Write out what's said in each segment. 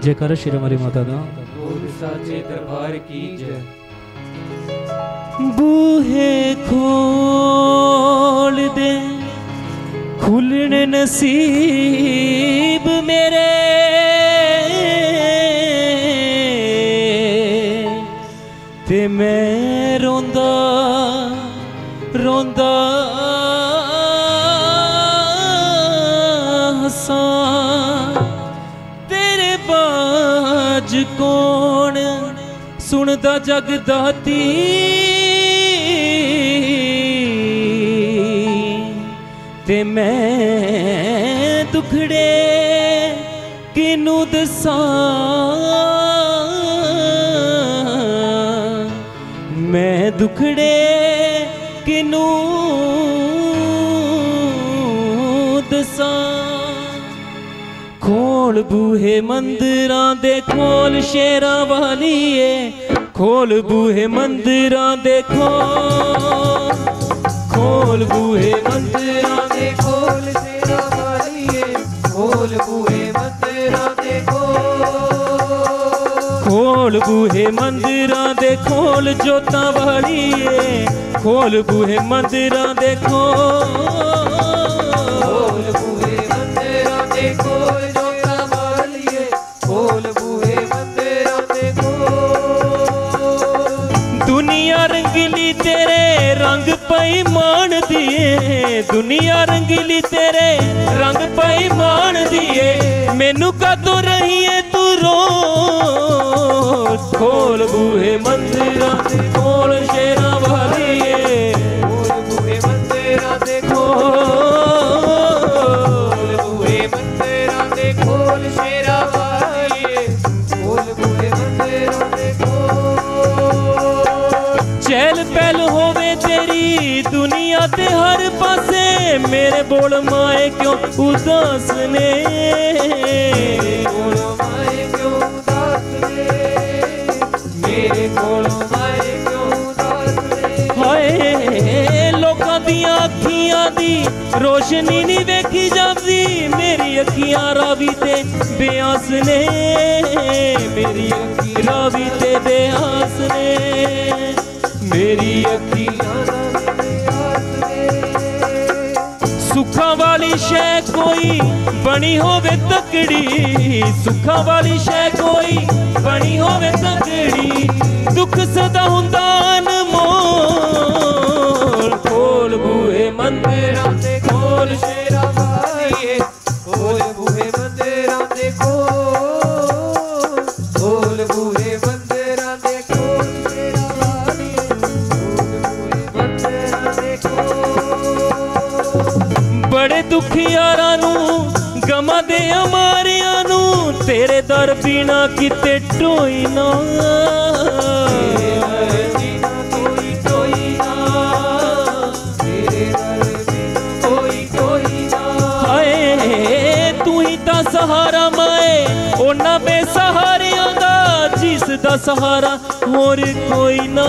जयकारा श्री हमारी माता दा। साचे दरबार की जय। बूहे खोल दे खुलने नसीब मेरे, ते मैं रोंदा रोंदा हसां। तेरे बाज कौन सुनदा जगदाती, ते मैं दुखड़े किनू दसां। मैं दुखड़े किनू दसां। खोल बूहे मंदिरां दे खोल शेरां वालिए, खोल बूहे मंदिरां दे खोल, खोल बूहे मंदिरां दे खोल शेरां वालिए, खोल बूहे मंदिरां दे खोल, खोल बूहे मंदिरां दे खोल जोतां वालिए, खोल बूहे मंदिरां दे खोल, खोल बूहे मंदिरां दे खोल जोतां वालिए, खोल बूहे मंदिरां दे खोल। दुनिया रंगीली तेरे रंग पई मान दिए, दुनिया रंगीली तेरे रंग पई मान दिए, मैनू कदों रहीए तू रोज। खोल बूहे मंदिरां दे खोल शेरां वालिए, खोल बूहे मंदिरां दे खोल, बूहे मंदिरां दे खोल शेरां वालिए, खोल बूहे मंदिरां दे खोल। चहल पहल होवे तेरी दुनिया ते हर पासे, मेरे बोल माए क्यों उदास ने, बोल माए क्यों उदास ने, मेरे बोल माए क्यों उदास ने। हाय लोकां दियां अखियां दी रोशनी नहीं वेखी जांदी, मेरी अखियां रावी ते बेआस ने, मेरी अखियां रावी ते बेआस ने, मेरी अखियां सुखा वाली शै कोई बनी होवे तकड़ी, सुखा वाली शै कोई बनी होवे तकड़ी, दुख सदा हुंदा अनमोल। खोल बूहे मंदिरां दे खोल शेरां वालिए, खोल बूहे मंदिरां दे खोल, खोल बूहे मंदिरां दे खोल शेरां वालिए, खोल बूहे मंदिरां दे खोल। बड़े दुख यारां नू गमां दे अमारियां नू, तेरे दर बिना किते टोई ना, तेरे दर बिना कोई टोई ना, तेरे दर बिना कोई टोई ना। हाय तू ही तां सहारा माए ओना बेसहारियां दा, जिस दा सहारा होर कोई ना,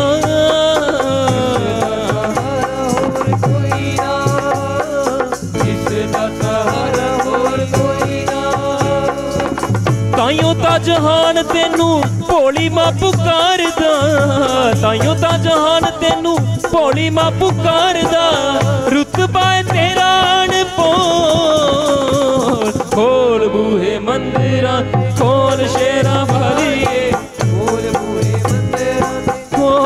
ताइयों ता जहान तेनू भोली मां पुकारदा, ताइयों ता जहान तेनू भोली मां पुकारदा, रुतबा है तेरा अनमोल। खोल बूहे मंदिरां खोल शेरां वालिए, खोल बूहे मंदिरां दे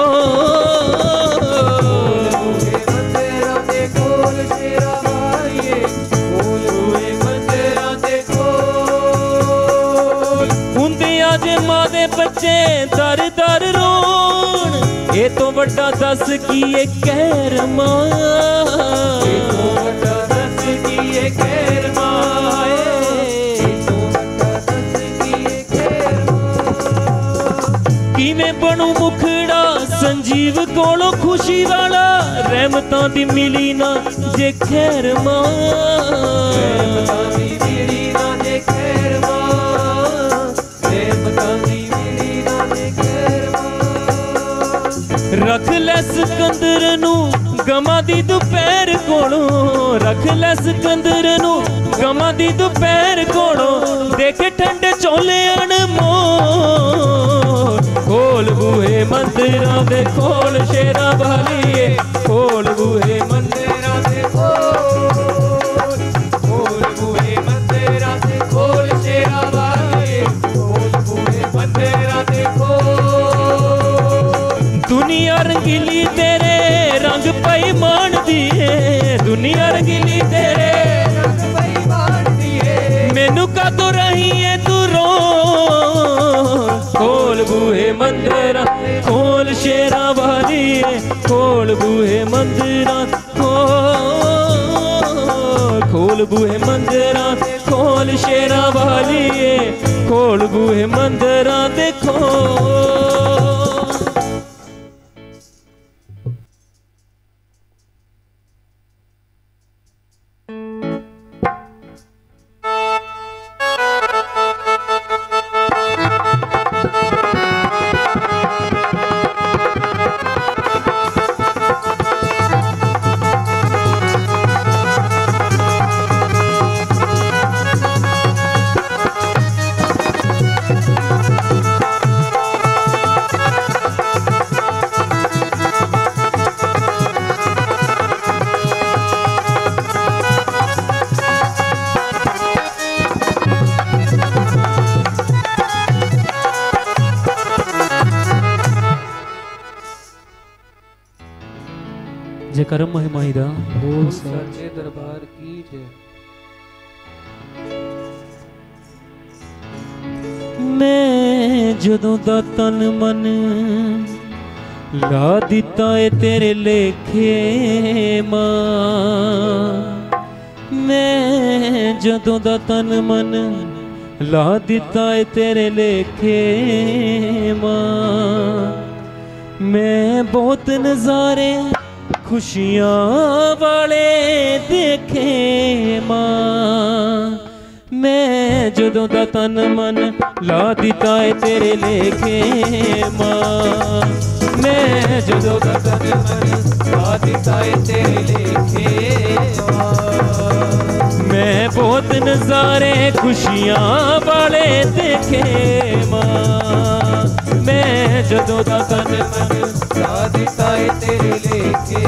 खोल, बूहे मंदिरां दे खोल शेरां वालिए, खोल बूहे मंदिरां दे खोल। हुंदे अज मां दे बच्चे दर दर रोण, ये तो वड्डा दस की ये कहर मां, ये तो वड्डा दस की ये कहर मां, ये तो वड्डा दस की ये कहर मां। किवें बनू मुखड़ा संजीव कोलों खुशी वाला, रहमतां दी मिली ना जे खैर मां, रहमतां दी मिली ना जे खैर मां, रहमतां दी मिली ना जे खैर मां। रख ले सिकंदर नू गमां दी दोपहर कोलों रख लै सिकंदर नू गमां दी दोपहर कोलों देखे ठंडे चोले अनमोल खोल बूहे मंदिरां दे खोल शेरां वालिए खोल बूहे मंदिरां दे खोल बूहे मंदिरां दे खोल शेरां वालिए खोल बूहे मंदिरां दे दुनिया रंगीली तेरे रंग पई मान दिए दुनिया रंगीली तेरे रंग पई मान दिए मैनू कातों रही है तू रो खोल बूहे मंदिरां खोल शेरां वालिए खोल बूहे मंदिरां खोल बूहे मंदिरां खोल शेरां वालिए खोल बूहे मंदिरां दे जे करम महिमा दा बोल सच्चे दरबार की जय। मैं जदों दा तन मन ला दिता है तेरे लेखे मां मैं जदों दा तन मन ला दिता है तेरे लेखे मां मैं बहुत नज़ारे खुशियां वाले देखे मां मैं जदों दा तन मन ला दिता है तेरे लेखे मां मैं जदों दा तन मन ला दिता है तेरे लेखे मां मैं बहुत नज़ारे खुशियां वाले देखे मां मैं जदों दा तन मन ला दिता है तेरे लेखे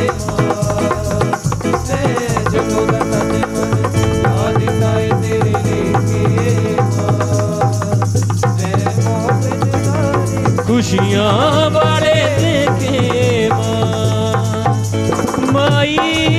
मैं जदों दा तन मन ला दिता है तेरे लेखे मैं बहुत नज़ारे खुशियां वाले देखे माई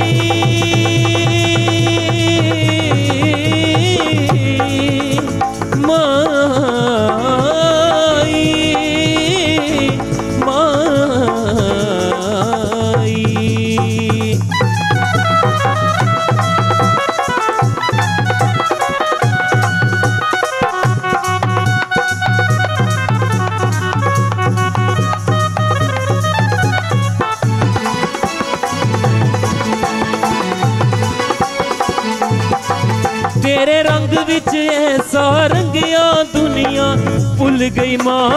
तेरे रंग विच ऐसा रंगिया दुनिया भुल गई मां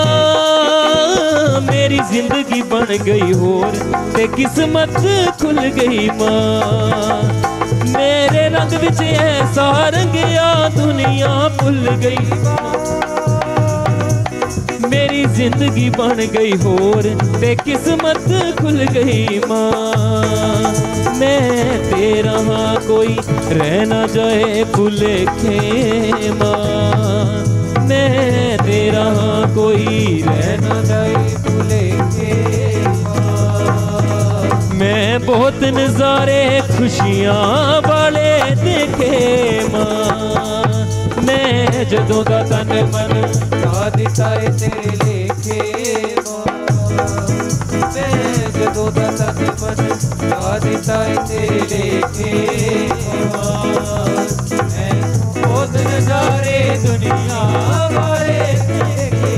मेरी जिंदगी बन गई होर ते किस्मत खुल गई मां मेरे रंग विच ऐसा रंगिया दुनिया भुल गई मेरी जिंदगी बन गई होर ते किस्मत खुल गई मां मैं तेरा हाँ कोई रह ना जाए भुलेखे मां मैं तेरा हाँ कोई रह ना जाए भुलेखे मां मैं बहुत नज़ारे खुशियां वाले देखे मां मैं जदों दा तन मन ला दिता है तेरे लेखे मां मैं जदों दा तन मन ला दिता है तेरे लेखे मैं बहुत नज़ारे दुनिया वाले देखे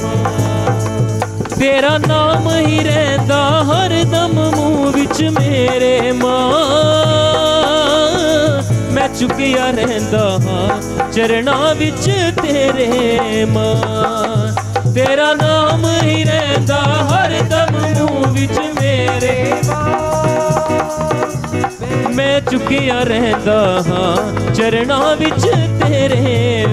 तेरा नाम ही रहंदा हर दम मुँह विच मेरे मां मैं चुकिया रहंदा हाँ चरणां विच तेरे मां तेरा नाम ही रहंदा हर दम मुँह विच मेरे मां मैं चुकिया रहंदा हाँ चरणां विच तेरे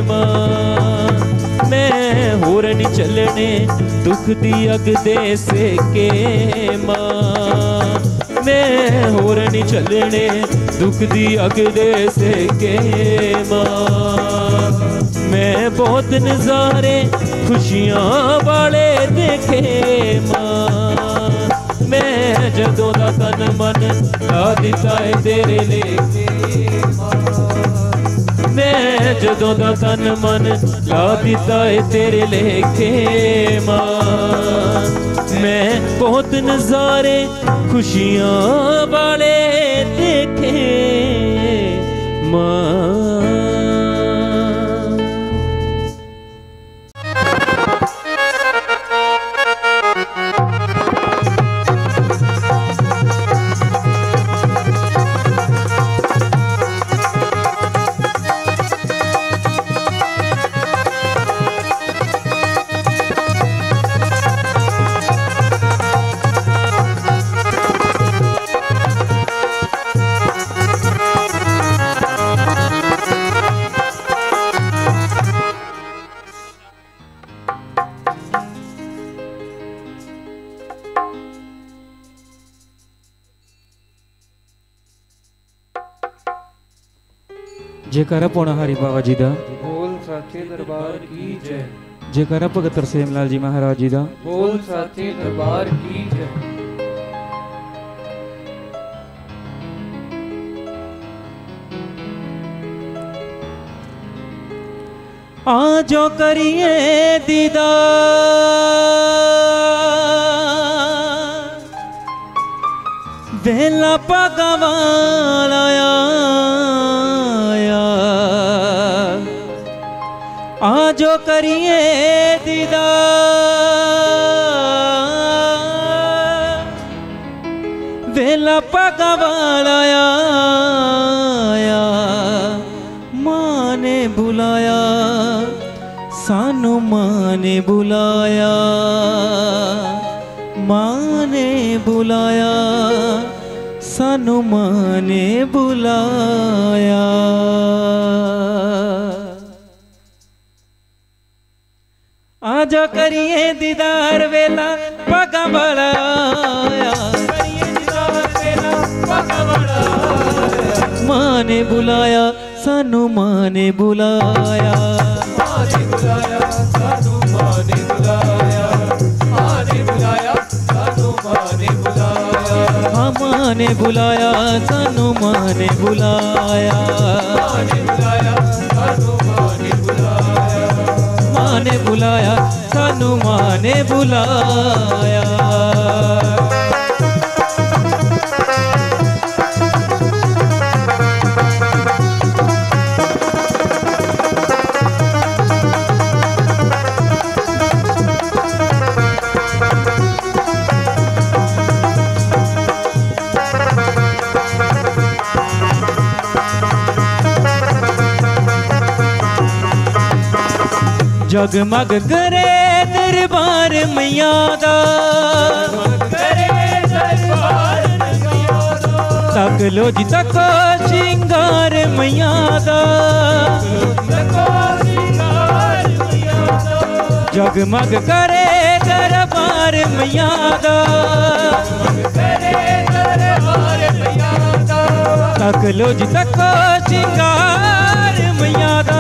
मां। मैं होर नहीं चलने दुख दी अग दे सेके मां। मैं होर नहीं चलने दुख दी अग दे सेके मां। मैं बहुत नज़ारे खुशियां वाले देखे मां। मैं जदों दा तन मन ला दिता है तेरे लेके मां। मैं जदों दा तन मन ला दिता है तेरे लेके मां। मैं बहुत नज़ारे खुशियां वाले देखे मां। जयकारा पौना हरि बाबा जी दा। बोल साचे दरबार की जय। जयकारा भगत तरसेम लाल जी महाराज जी दा। बोल साचे दरबार की जय। आजो करिए दीदार वेला पागा वाला आजो करिए दीदार वेला पागा वाला माँ ने बुलाया सानू माँ ने बुलाया। माँ ने बुलाया सानू माँ ने बुलाया। आजा करिए दीदार वेला पगा बड़ा माँ ने बुलाया सानू माँ ने बुलाया। माँ ने बुलाया सानू माँ ने बुलाया। माँ ने बुलाया सानू माँ ने बुलाया। हाँ माँ ने बुलाया सानू माँ ने बुलाया। माँ ने बुलाया सानू माँ ने बुलाया। माँ ने बुलाया सानू माँ ने बुलाया। जगमग करे दरबार मैया दा। तक लो जी तको श्रृंगार मैया दा। जगमग करे दरबार मैया दा। तक लो जी तको श्रृंगार मैया दा।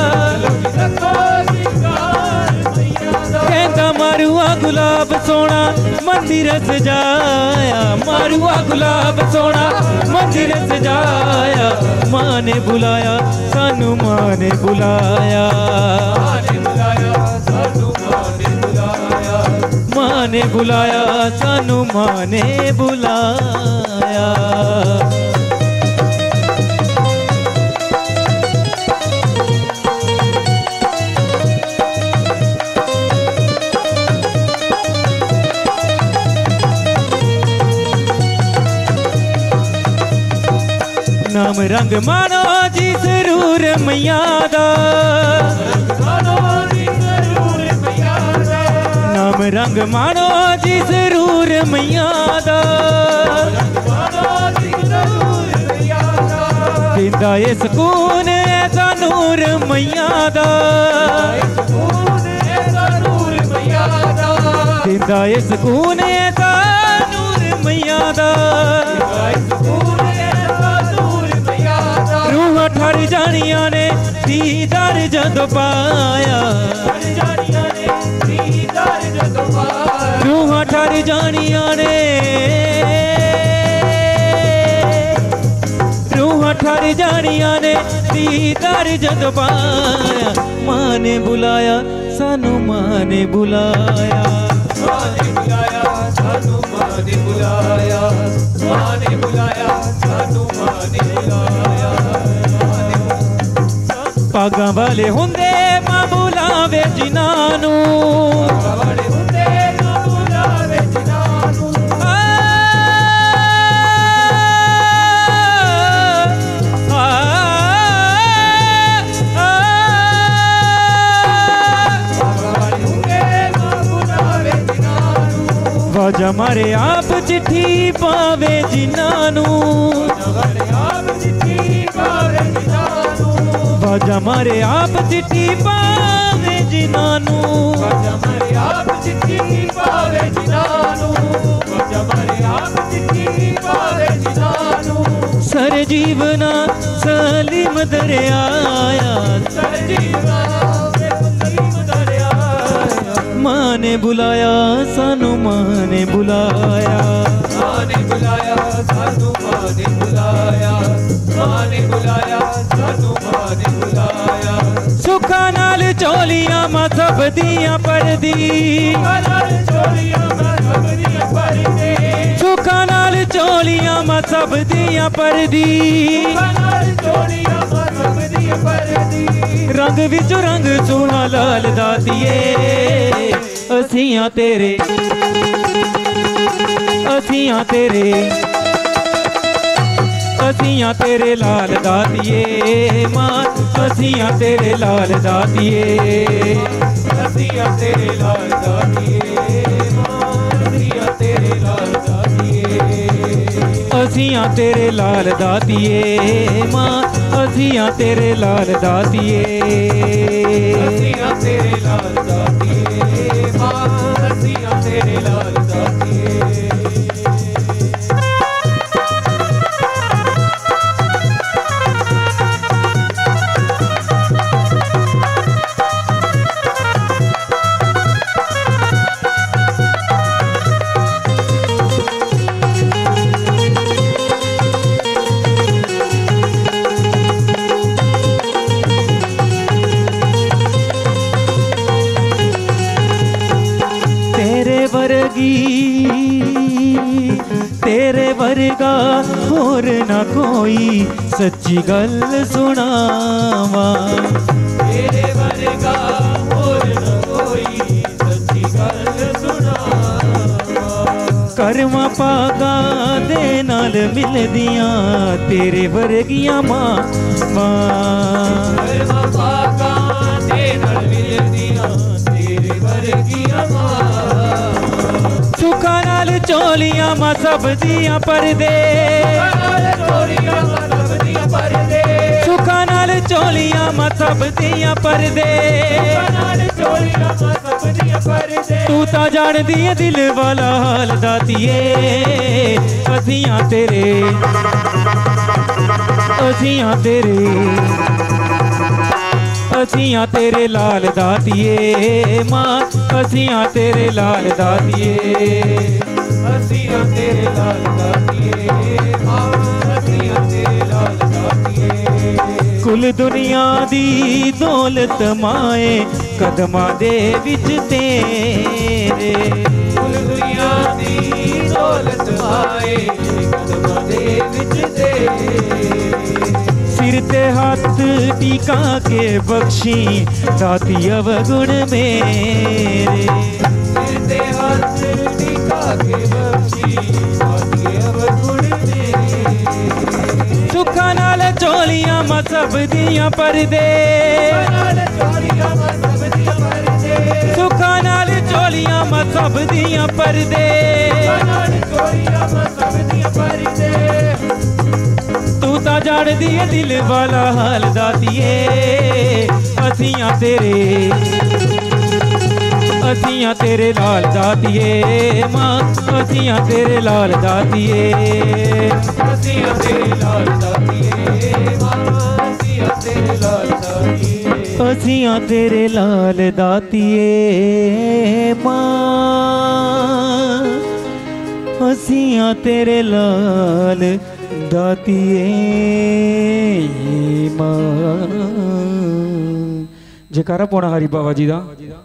कहता मारुआ गुलाब सोना मंदिर सजाया। मारुआ गुलाब सोना मंदिर सजाया। माँ ने बुलाया सानू माँ ने बुलाया। माँ ने बुलाया सानू माँ ने बुलाया। नाम रंग मानो जी जरूर मैया दा। नाम रंग मानो जी जरूर मैया दा। दिंदा ए सकून ऐसा नूर मैया दा दिंदा ए सकून ऐसा नूर मैया दा रूह ठर जानिया ने दीदार जदों पाया रूह ठर जानिया ने रूह ठर जानिया ने दीदार जदों पाया मां ने बुलाया सानू मां ने बुलाया सानू मां ने बुलाया मां ने बुलाया सानू मां ने बुलाया पागां वाले हुंदे मां बुलावे जिन्हां नू वाले हुंदे मां बुलावे जिन्हां नू वाजा मारे आप चिट्ठी पावे जिन्हां नू वाजा मारे आप चिट्ठी पावे जिन्हां नू सर जीवना सलीम दरियाया मां ने बुलाया सानू मां ने बुलाया मां ने बुलाया सानू मां ने बुलाया मां ने बुलाया सानू मां ने बुलाया सुखा नाल चोलियां मां सब दियां परदी सुखा नाल चोलियां मां सब दियां परदी रंग विच रंग सोना लाल दातिए असियां तेरे लाल दातिए मां असियां तेरे लाल दातिए असियां तेरे लाल दातिए मां असियां तेरे लाल दातिए असियां तेरे लाल दातिए मां असियां तेरे लाल दातिए असियां तेरे लाल दातिए मां असियां तेरे लाल दातिए तेरे वर्गा होर ना कोई सच्ची गल सुनावा तेरे वर्गा होर ना कोई सच्ची गल सुनावा करमा पागा दे नाल मिलदियां तेरे वर्गियां मां करमा पागा दे नाल मिलदियां तेरे वर्गियां मां सुखा नाल चोलियां मां सब दियां परदे सुखा नाल चोलियां मां सब दियां परदे तू ता जानदी है दिल वाला हाल दातिए असियां तेरे असियां तेरे लाल दातिए मां असियां तेरे लाल दातिए असियां तेरे लाल दातिए मां असियां तेरे लाल दातिए कुल दुनिया दी दौलत माए कदमां दे विच तेरे कुल दुनिया दी दौलत माए कदमां दे विच तेरे सिर ते हाथ टीका के बख्शी दाती अवगुण मेरे सिर ते हाथ टीका के बख्शी दाती अवगुण मेरे सुखा नाल चोलियां मां सब दियां परदे सुखा नाल चोलियां मां सब दियां परदे तू ता बड़ा जाड़ दिए दिल वाला हाल दातिए असियां तेरे लाल दातिए मां असियां तेरे लाल दातिए असियां तेरे लाल दातिए मां असियां तेरे लाल दातिए असियां तेरे लाल दातिए मां असियां तेरे लाल दातिए मां। जयकारा पौना हरि बाबा जी दा।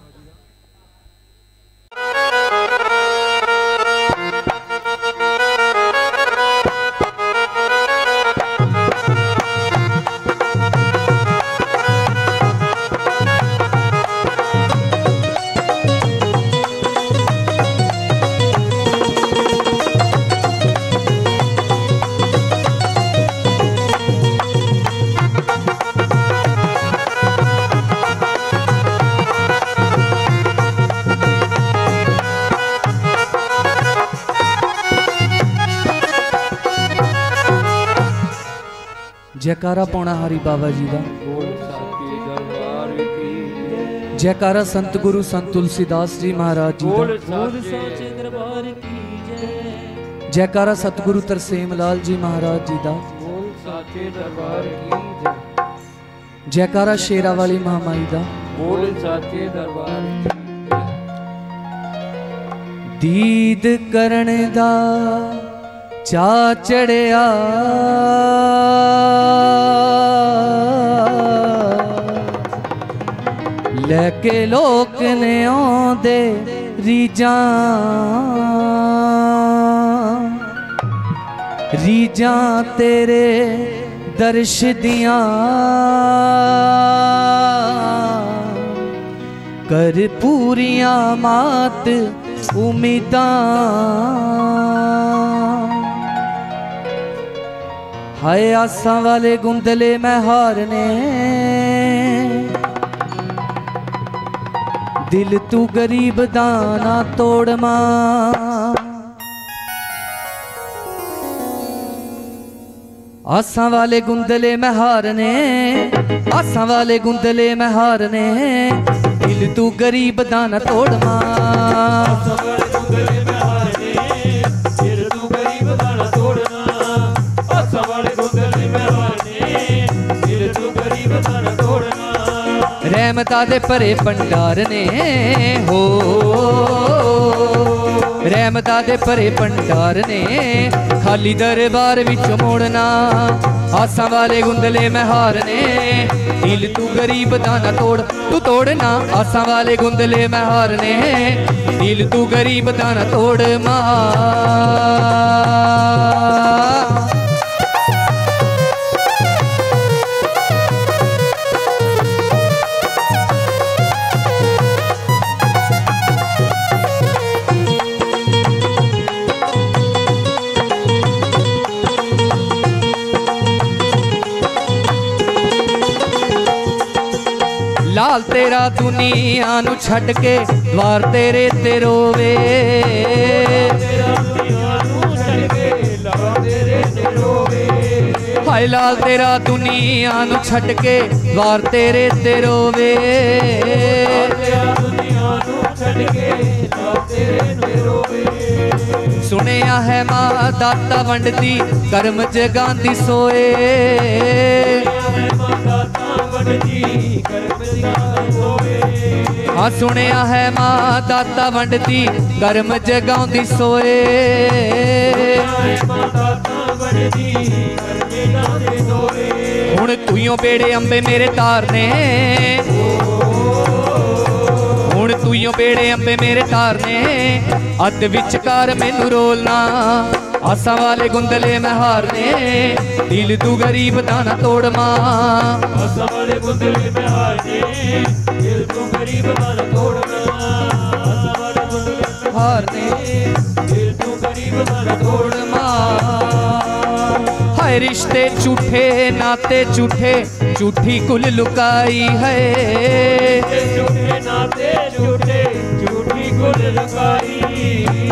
जयकारा पौना हरि बाबा जी का। जयकारा संत गुरु संत तुलसीदास जी महाराज जी का। जयकारा सतगुरु तरसेम लाल जी महाराज जी का। जयकारा शेरा वाली महामाई का। दीद करन दा चा चढ़िया लैके लोक ने आंदे रीजां रीजां तेरे दर्श दियां कर पूरियां मात उम्मीदां हाय आसां वाले गुंदले मैं हारने दिल तू गरीब दाना तोड़ मां आसां वाले गुंदले मैं हारने आसां वाले गुंदले मैं हारने दिल तू गरीब दाना तोड़ मां रहमता दे भरे भंडार ने हो रहमता दे भरे भंडार ने खाली दरबार विच मोड़ना आसां वाले गुंदले मैं हारने दिल तू गरीब दाना तोड़ तू तोड़ना आसां वाले गुंदले मैं हारने दिल तू गरीब दाना तोड़ मां लाल तेरा दुनिया नू छड़ के द्वार तेरे ते रोवे हाय लाल तेरा दुनिया नू छड़ के द्वार तेरे ते रोवे सुनिया है मां दाता वंडदी कर्म जगांदी सोए हाँ सुनिया है मां दाता वंडदी कर्म जगांदी सोए हुण तुइयों बेड़े अंबे मेरे तारने हुण तुइयों बेड़े अंबे मेरे तारने अद विचकार मैनू रोलना आसां वाले गुंदले मैं हारने दिल तू गरीब दाना तोड़ मां आसां वाले गुंदले मैं हारने दिल तू गरीब दाना तोड़ मां आसां वाले गुंदले हारने दिल तू गरीब दाना तोड़ मां हाय रिश्ते झूठे नाते झूठे झूठी कुल लुकाई है झूठे नाते झूठे झूठी कुल लुकाई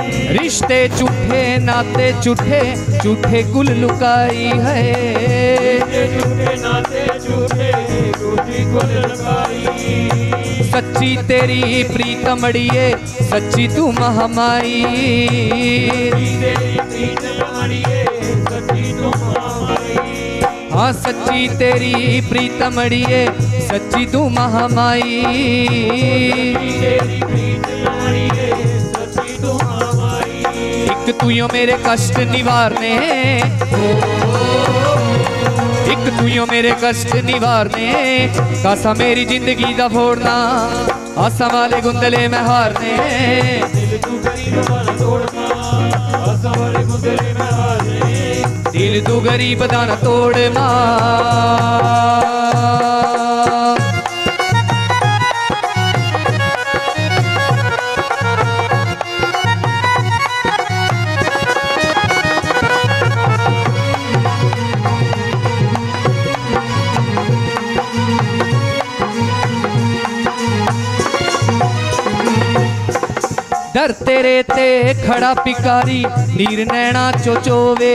रिश्ते झूठे नाते झूठे झूठे कुल लुकाई है झूठे नाते झूठे झूठी कुल लगाई। सच्ची तेरी प्रीतम अड़िए सच्ची तू महामाई। तेरी प्रीतम अड़िए सच्ची तू महामाई। हाँ सच्ची तेरी प्रीतम अड़िए सच्ची तू महामाई। तेरी प्रीतम अड़िए सच्ची तू महामाई। एक तू यो मेरे कष्ट निवारने, एक तू यो मेरे कष्ट निवारने, कासा मेरी जिंदगी दा फोड़ना, आसा वाले गुंदले में हारने। दिल तू गरीब वाला तोड़ना, आसा वाले गुंदले में हारने। दिल तू गरीब दा ना तोड़ मां। डर तेरे ते खड़ा पिकारी नीर नैना चोचोवे।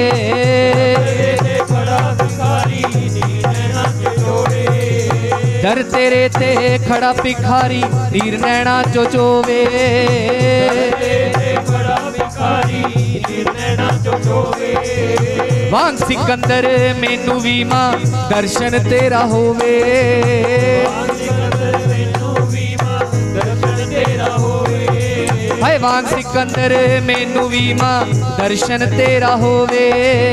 डर तेरे ते खड़ा पिखारी नीर नैना चोचोवे। वांग सिकंदर मैनू भी मां दर्शन तेरा होवे। हाय वांग सिकंदर मैनू भी मां दर्शन तेरा होवे।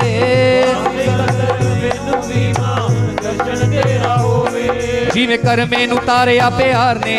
जिवें कर मैनू तारिया प्यार ने,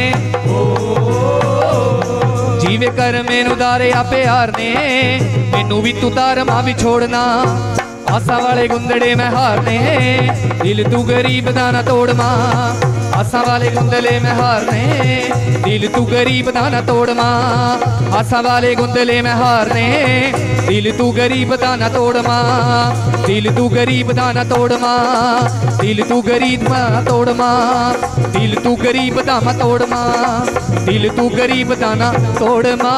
जिवें कर मैनू तारिया प्यार ने, मैनू भी तू तार मां भी छोड़ना, आसा वाले गुंदड़े में हारने। दिल तू गरीब दा ना तोड़ मां, आसा वाले गुंदले में हारने। दिल तू गरीब दा ना तोड़ मां, आसा वाले गुंदले में हारने। दिल तू गरीब दा ना तोड़ मां, दिल तू गरीब दा ना तोड़ मां, दिल तू गरीब दा ना तोड़ मां, दिल तू गरीब दा ना तोड़ मां, दिल तू गरीब दा ना तोड़ मां।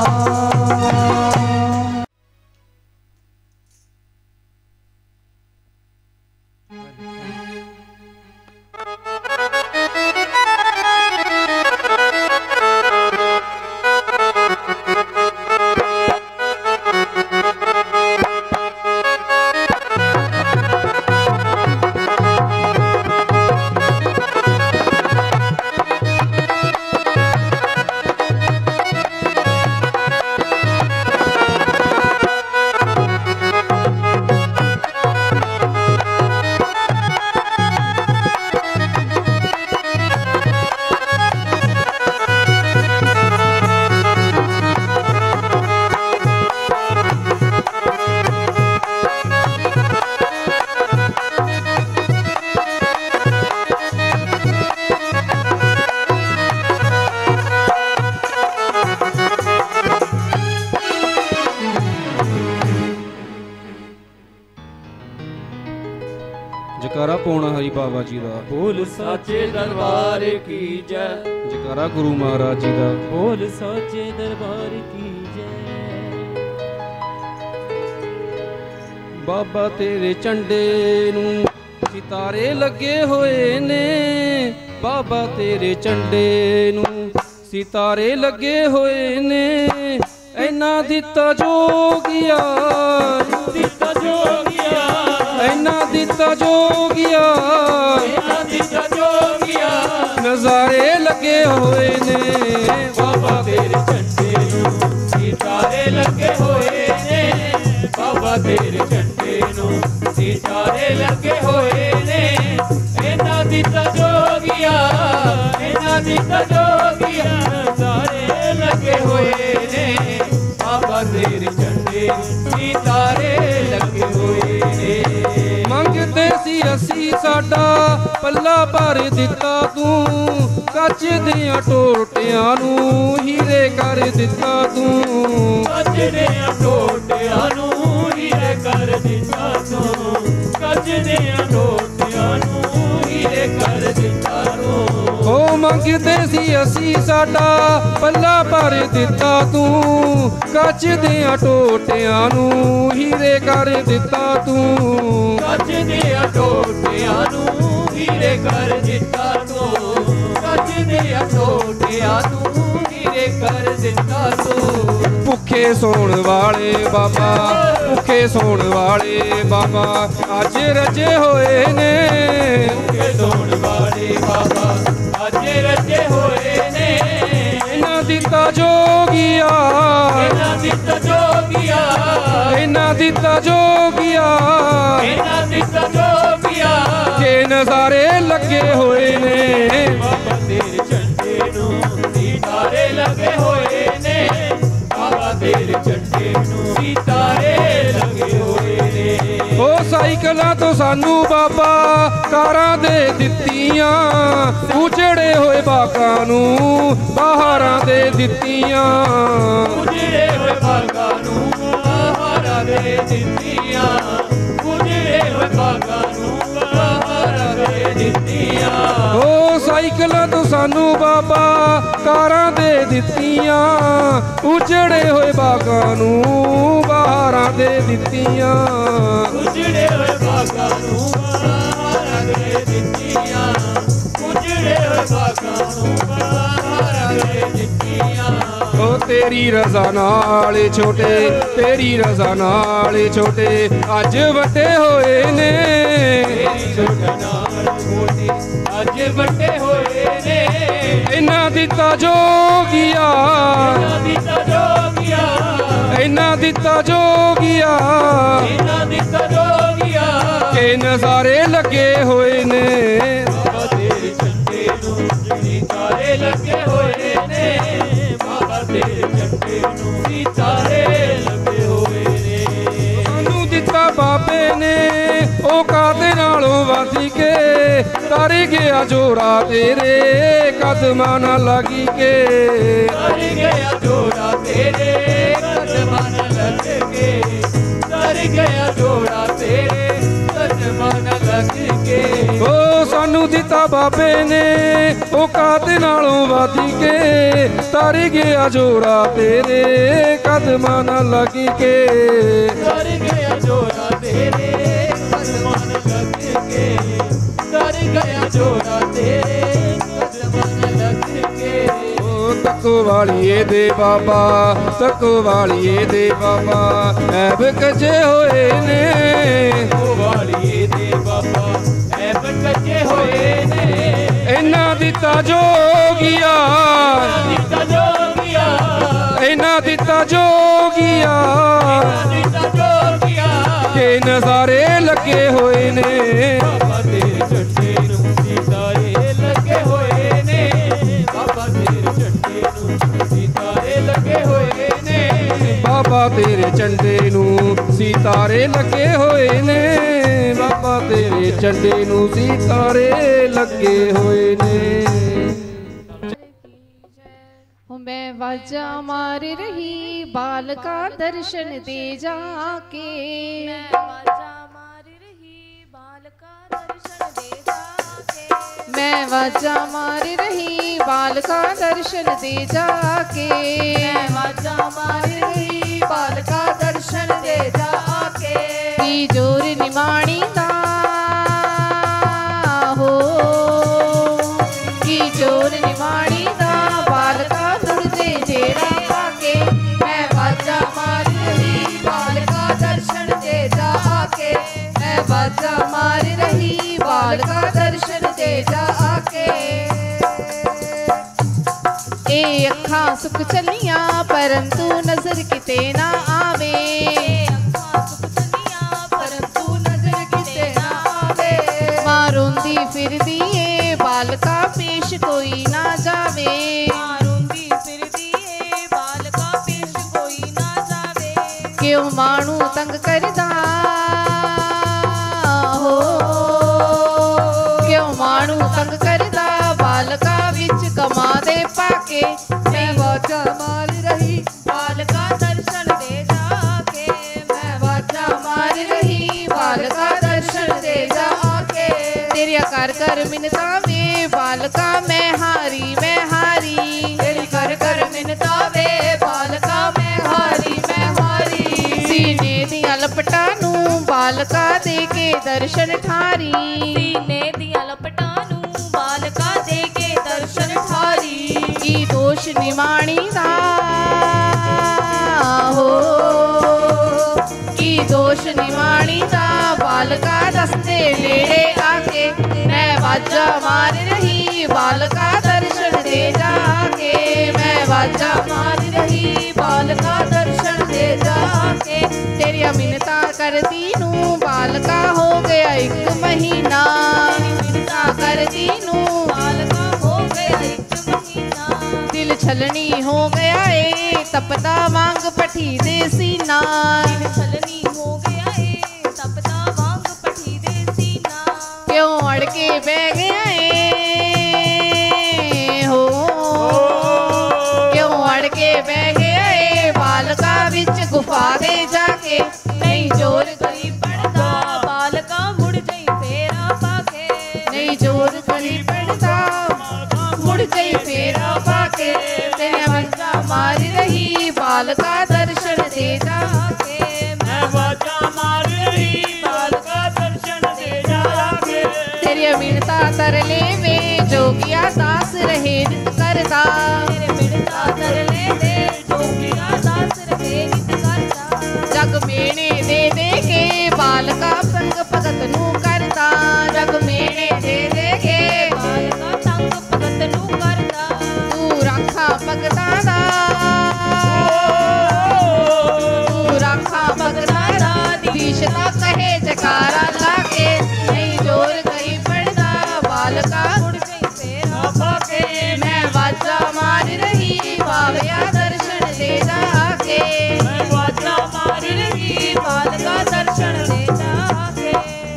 जकारा पौना हरि बाबा जी दा, बोल साचे दरबार की जय। जकारा गुरु महाराज जी दा, बोल साचे दरबार की जय। बाबा तेरे झंडे नूं सितारे लगे होए ने, बाबा तेरे झंडे नूं सितारे लगे होए ने। ऐना दिता जोगिया, दिता जोगिया, ऐना दिता जोगिया, ऐना दिता जोगिया, नजारे लगे होए ने। बाबा तेरे झंडे नूं सितारे लगे होए ने, बाबा तेरे झंडे नूं सितारे लगे होए ने। ऐना दिता जोगिया, ऐना दिता जोगिया, नजारे लगे होए ने। बाबा तेरे झंडे सितारे लगे होए ने। मंगते सी असी साडा पल्ला भर दिता तू, कच दियां टोटियां नूं हीरे कर दिता तू। कच दियां टोटियां नूं हीरे कर दिता तू, कच दियां टोटियां नूं हीरे कर दिता तू। ओ ਮੰਗਦੇ ਸੀ ਅਸੀਂ ਸਾਡਾ ਪੱਲਾ ਭਰ ਦਿੱਤਾ ਤੂੰ ਕੱਚ ਦੀਆਂ ਟੋਟਿਆਂ ਨੂੰ ਹੀਰੇ ਕਰ ਦਿੱਤਾ ਤੂੰ ਕੱਚ ਦੀਆਂ ਟੋਟਿਆਂ ਨੂੰ ਹੀਰੇ ਕਰ ਦਿੱਤਾ ਤੂੰ ਕੱਚ ਦੀਆਂ ਟੋਟਿਆਂ ਨੂੰ ਹੀਰੇ ਕਰ ਦਿੱਤਾ ਤੂੰ ਭੁੱਖੇ ਸੌਣ ਵਾਲੇ ਬਾਬਾ ਭੁੱਖੇ ਸੌਣ ਵਾਲੇ ਬਾਬਾ ਅੱਜ ਰੱਜੇ ਹੋਏ ਨੇ ਭੁੱਖੇ ਸੌਣ ਵਾਲੇ ਬਾਬਾ ਅੱਜ ਰੱਜੇ ਹੋਏ ਨੇ ਇਹਨਾਂ ਦਿੱਤਾ ਜੋਗੀਆ ਇਹਨਾਂ ਦਿੱਤਾ ਜੋਗੀਆ ਇਹਨਾਂ ਦਿੱਤਾ ਜੋਗੀਆ ਇਹਨਾਂ ਦਿੱਤਾ ਜੋਗੀਆ ਕੇ ਨਜ਼ਾਰੇ ਲੱਗੇ ਹੋਏ ਨੇ ਬਾਬਾ ਤੇਰੇ ਝੰਡੇ ਨੂੰ ਸਿਤਾਰੇ ਲੱਗੇ ਹੋਏ ਨੇ ਬਾਬਾ ਤੇਰੇ ਝੰਡੇ ਨੂੰ ਸਿਤਾਰੇ ਲੱਗੇ ਹੋਏ ਨੇ ਉਹ ਸਾਈਕਲਾਂ ਤੋਂ ਸਾਨੂੰ ਬਾਬਾ ਕਾਰਾਂ ਦੇ ਦਿੱਤੀਆਂ ਉਜੜੇ ਹੋਏ ਬਾਗਾਂ ਨੂੰ ਬਹਾਰਾਂ ਦੇ ਦਿੱਤੀਆਂ ਉਜੜੇ ਹੋਏ ਬਾਗਾਂ ਨੂੰ ਬਹਾਰਾਂ ਦੇ ਦਿੱਤੀਆਂ ਉਜੜੇ ਹੋਏ ਬਾਗਾਂ ਨੂੰ ਬਹਾਰਾਂ ਦੇ ਦਿੱਤੀਆਂ ਉਹ ਸਾਈਕਲਾਂ ਤੋਂ ਸਾਨੂੰ ਬਾਬਾ ਕਾਰਾਂ ਦੇ ਦਿੱਤੀਆਂ ਉਜੜੇ ਹੋਏ ਬਾਗਾਂ ਨੂੰ ਬਹਾਰਾਂ ਦੇ ਦਿੱਤੀਆਂ ਉਜੜੇ ਹੋਏ ਬਾਗਾਂ ਨੂੰ ਬਹਾਰਾਂ ਦੇ ਦਿੱਤੀਆਂ ਉਜੜੇ ਹੋਏ ਬਾਗਾਂ ਨੂੰ ਬਹਾਰਾਂ ਦੇ ਦਿੱਤੀਆਂ ਉਹ ਤੇਰੀ ਰਜ਼ਾ ਨਾਲ ਛੋਟੇ ਤੇਰੀ ਰਜ਼ਾ ਨਾਲ ਛੋਟੇ ਅੱਜ ਵੱਡੇ ਹੋਏ ਨੇ ਤੇਰੀ ਛੋਟਾ ਨਾਲ ਛੋਟੇ ਅੱਜ ਵੱਡੇ ਹੋਏ ਨੇ ਇਹਨਾਂ ਦਿੱਤਾ ਜੋਗੀਆ ਇਹਨਾਂ ਦਿੱਤਾ ਜੋਗੀਆ ਇਹਨਾਂ ਦਿੱਤਾ ਜੋਗੀਆ ਇਹਨਾਂ ਦਿੱਤਾ ਜੋਗੀਆ ਕੇ ਨਜ਼ਾਰੇ ਲੱਗੇ ਹੋਏ ਨੇ ਬਾਬਾ ਤੇਰੇ ਝੰਡੇ ਨੂੰ ਸਿਤਾਰੇ ਲੱਗੇ ਹੋਏ ਨੇ ਬਾਬਾ ਤੇਰੇ ਝੰਡੇ ਨੂੰ ਸਿਤਾਰੇ ਲੱਗੇ ਹੋਏ ਨੇ ਸਾਨੂੰ ਦਿੱਤਾ ਬਾਬੇ ਨੇ ਉਹ ਕਾਦੇ ਨਾਲੋਂ ਵੱਧ ਕੇ ਤਰ ਗਿਆ ਜੋਰਾ ਤੇਰੇ ਕਦਮਾਂ ਨਾਲ ਲੱਗੀ ਕੇ ਤਰ ਗਿਆ ਜੋੜਾ ਤੇਰੇ ਕਦਮਾਂ ਨਾਲ ਲੱਗ ਕੇ ਤਰ ਗਿਆ ਜੋੜਾ ਤੇਰੇ ਕਦਮਾਂ ਨਾਲ ਲੱਗ ਕੇ ਉਹ ਸਾਨੂੰ ਦਿੱਤਾ ਬਾਬੇ ਨੇ ਉਹ ਕਾਦੇ ਨਾਲੋਂ ਵੱਧ ਕੇ ਤਰ ਗਿਆ ਜੋਰਾ ਤੇਰੇ ਕਦਮਾਂ ਨਾਲ ਲੱਗੀ ਕੇ ਤਰ ਗਿਆ ਜੋੜਾ ਤੇਰੇ ਕਦਮਾਂ ਨਾਲ ਲੱਗ ਕੇ ਤਰ ਗਿਆ ਜੋੜਾ ਤੇਰੇ ਕਦਮਾਂ ਨਾਲ ਲੱਗ ਕੇ ਉਹ ਤੱਕੋ ਵਾਲੀਏ ਦੇ ਬਾਬਾ ਤੱਕੋ ਵਾਲੀਏ ਦੇ ਬਾਬਾ ਐਬ ਕੱਜੇ ਹੋਏ ਨੇ ਉਹ ਵਾਲੀਏ ਦੇ ਬਾਬਾ ਐਬ ਕੱਜੇ ਹੋਏ ਨੇ ਇਹਨਾਂ ਦਿੱਤਾ ਜੋਗੀਆ ਦਿੱਤਾ ਜੋਗੀਆ ਇਹਨਾਂ ਦਿੱਤਾ ਜੋਗੀਆ ਦਿੱਤਾ ਜੋਗੀਆ ਕੇ ਨਜ਼ਾਰੇ ਲੱਗੇ ਹੋਏ ਨੇ ਬਾਬਾ ਤੇਰੇ ਝੰਡੇ ਨੂੰ ਸਿਤਾਰੇ ਲੱਗੇ ਹੋਏ ਨੇ ਬਾਬਾ ਤੇਰੇ ਝੰਡੇ ਨੂੰ ਸਿਤਾਰੇ ਲੱਗੇ ਹੋਏ ਨੇ ਬਾਬਾ ਤੇਰੇ ਝੰਡੇ ਨੂੰ ਸਿਤਾਰੇ ਲੱਗੇ ਹੋਏ ਨੇ ਬਾਬਾ ਤੇਰੇ ਝੰਡੇ ਨੂੰ ਸਿਤਾਰੇ ਲੱਗੇ ਹੋਏ ਨੇ मैं वाजा मार रही बाल का दर्शन दे जाके मैं वाजा मार रही बाल का दर्शन दे जाके मैं वाजा मार रही बाल का दर्शन दे जाके मैं वाजा मार रही बाल का दर्शन दे जाके की जोर निमाणी दा हो की जोर निमाणी दा बाल का तुड़ते जेड़ा पाके मैं वाजा मार रही बाल का दर्शन दे जाके मैं वाजा मार रही बाल का दर्शन दे जाके ए अखा सुख चलिया परंतु नजर किते ना आवे परंतु नजर किते ना आवे मारूंदी फिर दिए बाल का पेश कोई ना जावे मारूंदी फिर दिए बाल का पेश कोई ना जावे क्यों मानू तंग करदा हो क्यों मानू तंग करदा बाल का विच कमा दे पाके मैं वाजा मार रही बाल का दर्शन दे जाके मैं वाजा मार रही बाल का दर्शन दे जाके तेरिया कर कर मिनता वे बाल का मैं हारी बालका दे के दर्शन ठारी सीने दिया लपटा नू बालका दे के दर्शन ठारी की दोष निमाणी दा हो की दोष निमाणी दा बालका दसते नेड़े आके मैं बाजा मार रही बालका दर्शन दे जाके मैं बाजा मार रही बालका दर्शन दे जाके तेरी मिन्नता करती नू बालका हो गया 1 महीना मिन्नता करती नू बालका हो गया 1 महीना दिल छलनी हो गया ए तपता मांग पठी दे सीना छलनी हो गया है तपता वांग पठी दे सीना क्यों अड़के बह गया हो क्यों अड़के बह गया बालका बिच गुफा दे जाके नहीं जोर करी पड़ता बालका मुड़ गई फेरा पाके नहीं जोर करी पड़ता मुड़ गई फेरा पाके तेरा बच्चा मार रही बालका दर्शन दे जाके मैं बाजा मार रही बालका दर्शन दे जाके तेरी मिन्नता तरले में जोगिया दास रहे नित करता तेरे मिलता तरले दे जोगिया दास रहे नित करता जग मेने दे के बालका संग भगत नू करता जग मेने दे के बालका तंग भगत नू करता तू राखा भगता दा तू राखा भगता दा दिशता कहे जकारा लाके नहीं जोर करी पड़ता बालका मुड़ गई फेरा पाके मैं बाजा मार रही बावया दर्शन दे जाके मैं बाजा मार रही बालका दर्शन दे जाके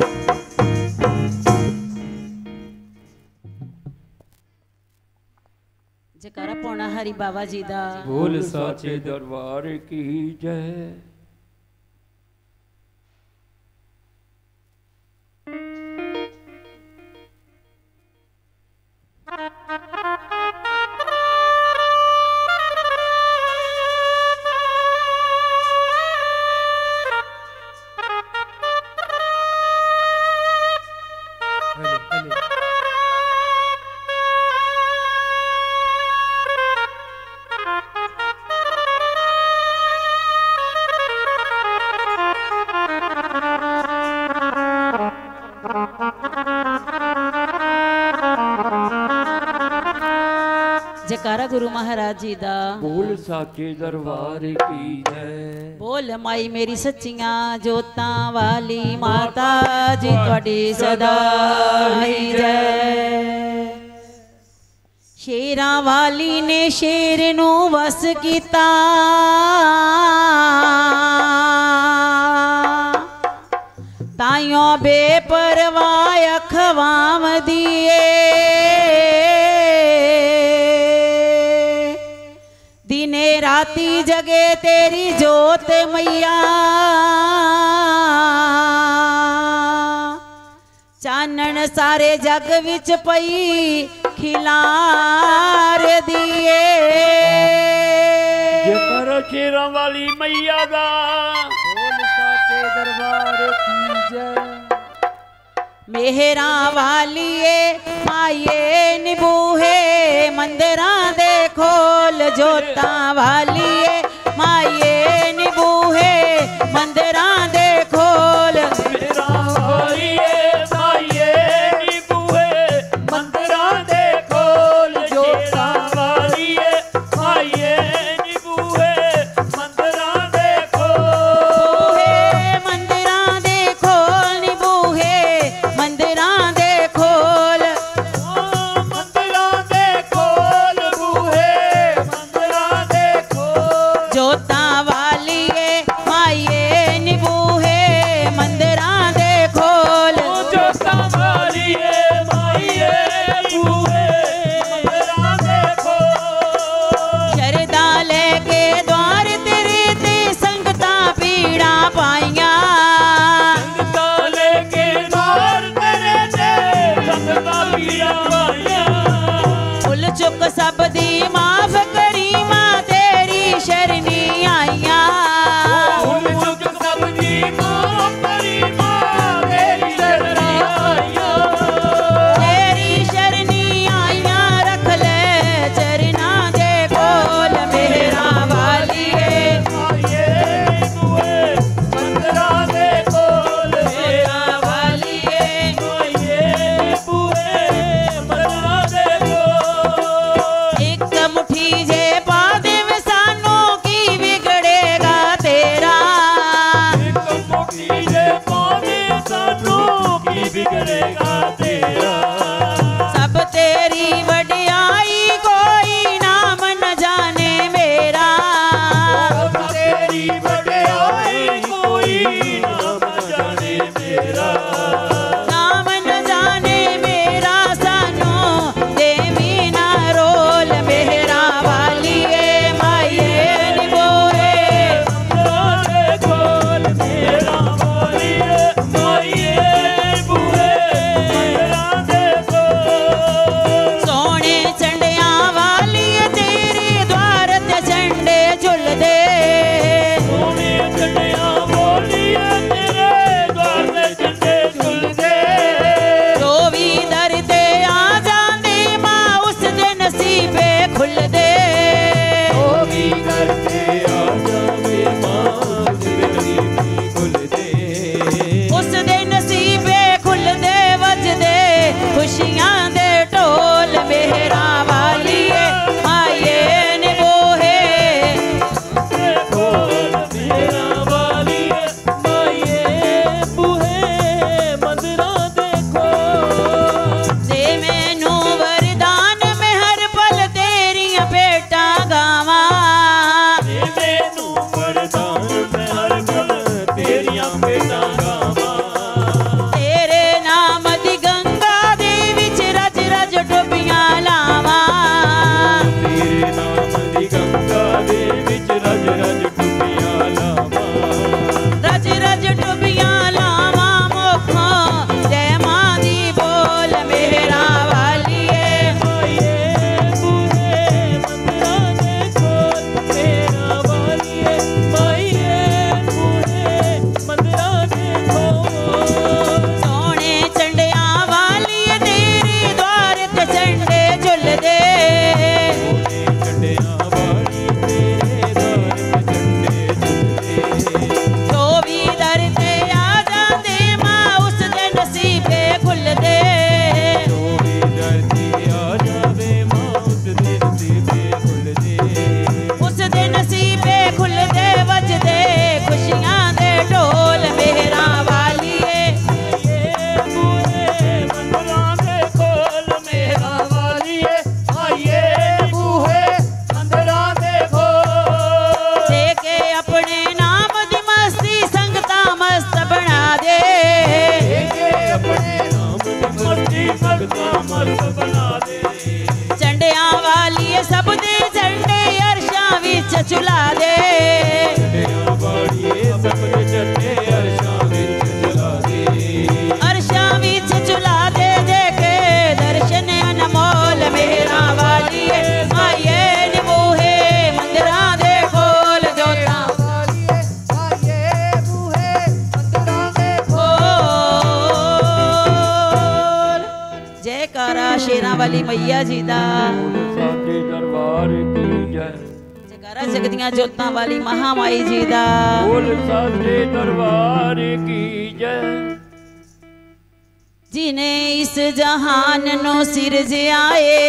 जकारा पौना हरि बाबा जी दा बोल साचे दरबार की जय। जकारा गुरु महाराज जी दा बोल साचे दरबार की जय। बोल माई मेरी सच्चियां जोतां वाली माता जी तुहाडी सदा ही जय। शेरां वाली ने शेर नू वस कीता ताइयों बेपरवाह अखवाम दिए दिने राती जगे तेरी जोत मैया चानन सारे जग विच पई खिलार दिए जकर शेरां वाली मैया दा बोल साचे दरबार की जय। मेहरा वालिए माये निबूहे मंदिरां दे खोल जोतां वालिए माये निबूहे मंदिरां दे खोल मेरा वालिए माये निबूहे मंदिरां दे खोल जोतां वालिए माये निबूहे मंदिरां दे खोल मंदिरां दे खोल निबूहे मंदिरां दे खोल मंदिरां दे खोल बूहे मंदिरां दे खोल जोतां वालिए माये निबूहे रज डुबिया लावा रज रज डुबिया लावा मोखा जय मां दी बोल मेरा वालिए माये बूहे मंदिरा दे खोल मेरा वालिए माये बूहे मंदिरा दे खोल सोने चंडिया वालिए तेरे द्वार ते चंडे झुलदे चंडिया वाली तेरे दर पे झंडे झुलदे जो भी दर ते आ जाते मां उस दे नसीबे खुलदे जो भी धरती आ जावे मां उस दिन नसीबे खुल दे उस दे नसीबे खुलदे वजदे खुशियां दे ढोल मेरा वालिए ये बूहे मंदिरा दे खोल मेरा वालिए आइए बूहे मंदिरा दे खोल देके अपने नाम दी मस्ती संगता मस्त बना दे के अपने नाम की मस्ती भगता मस्त बना दे झंडिया वालिए सब दे झंडे अरशां विच चुला दे चंडिया वालिए सपने चढ़े अरशां विच जला दे अरशां विच चुला दे देखे दर्शन अनमोल मेरा वालिए आइए निबूहे मंदिरा दे खोल जोता आइए बूहे मंदिरा दे खोल जयकारा शेरां वाली मैया जी दा साचे दरबार की जय जयकारा जगदियां जोतां वाली महामाई जी दा बोल साचे दरबार की जय जिने इस जहान नो सिरजाए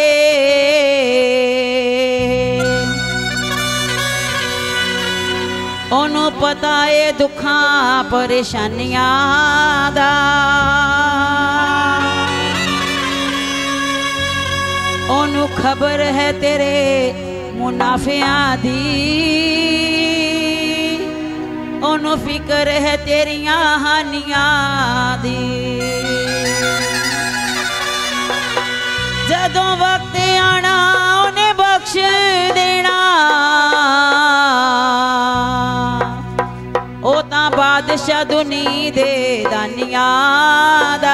ओनू पता है दुखां परेशानियां दा ओनू खबर है तेरे मुनाफियां दी ओनू फिक्र है तेरियां हानियां दी जदों वक्त आना उन्हें बख्श देना ओ तां बादशाह दुनी दे दानियां दा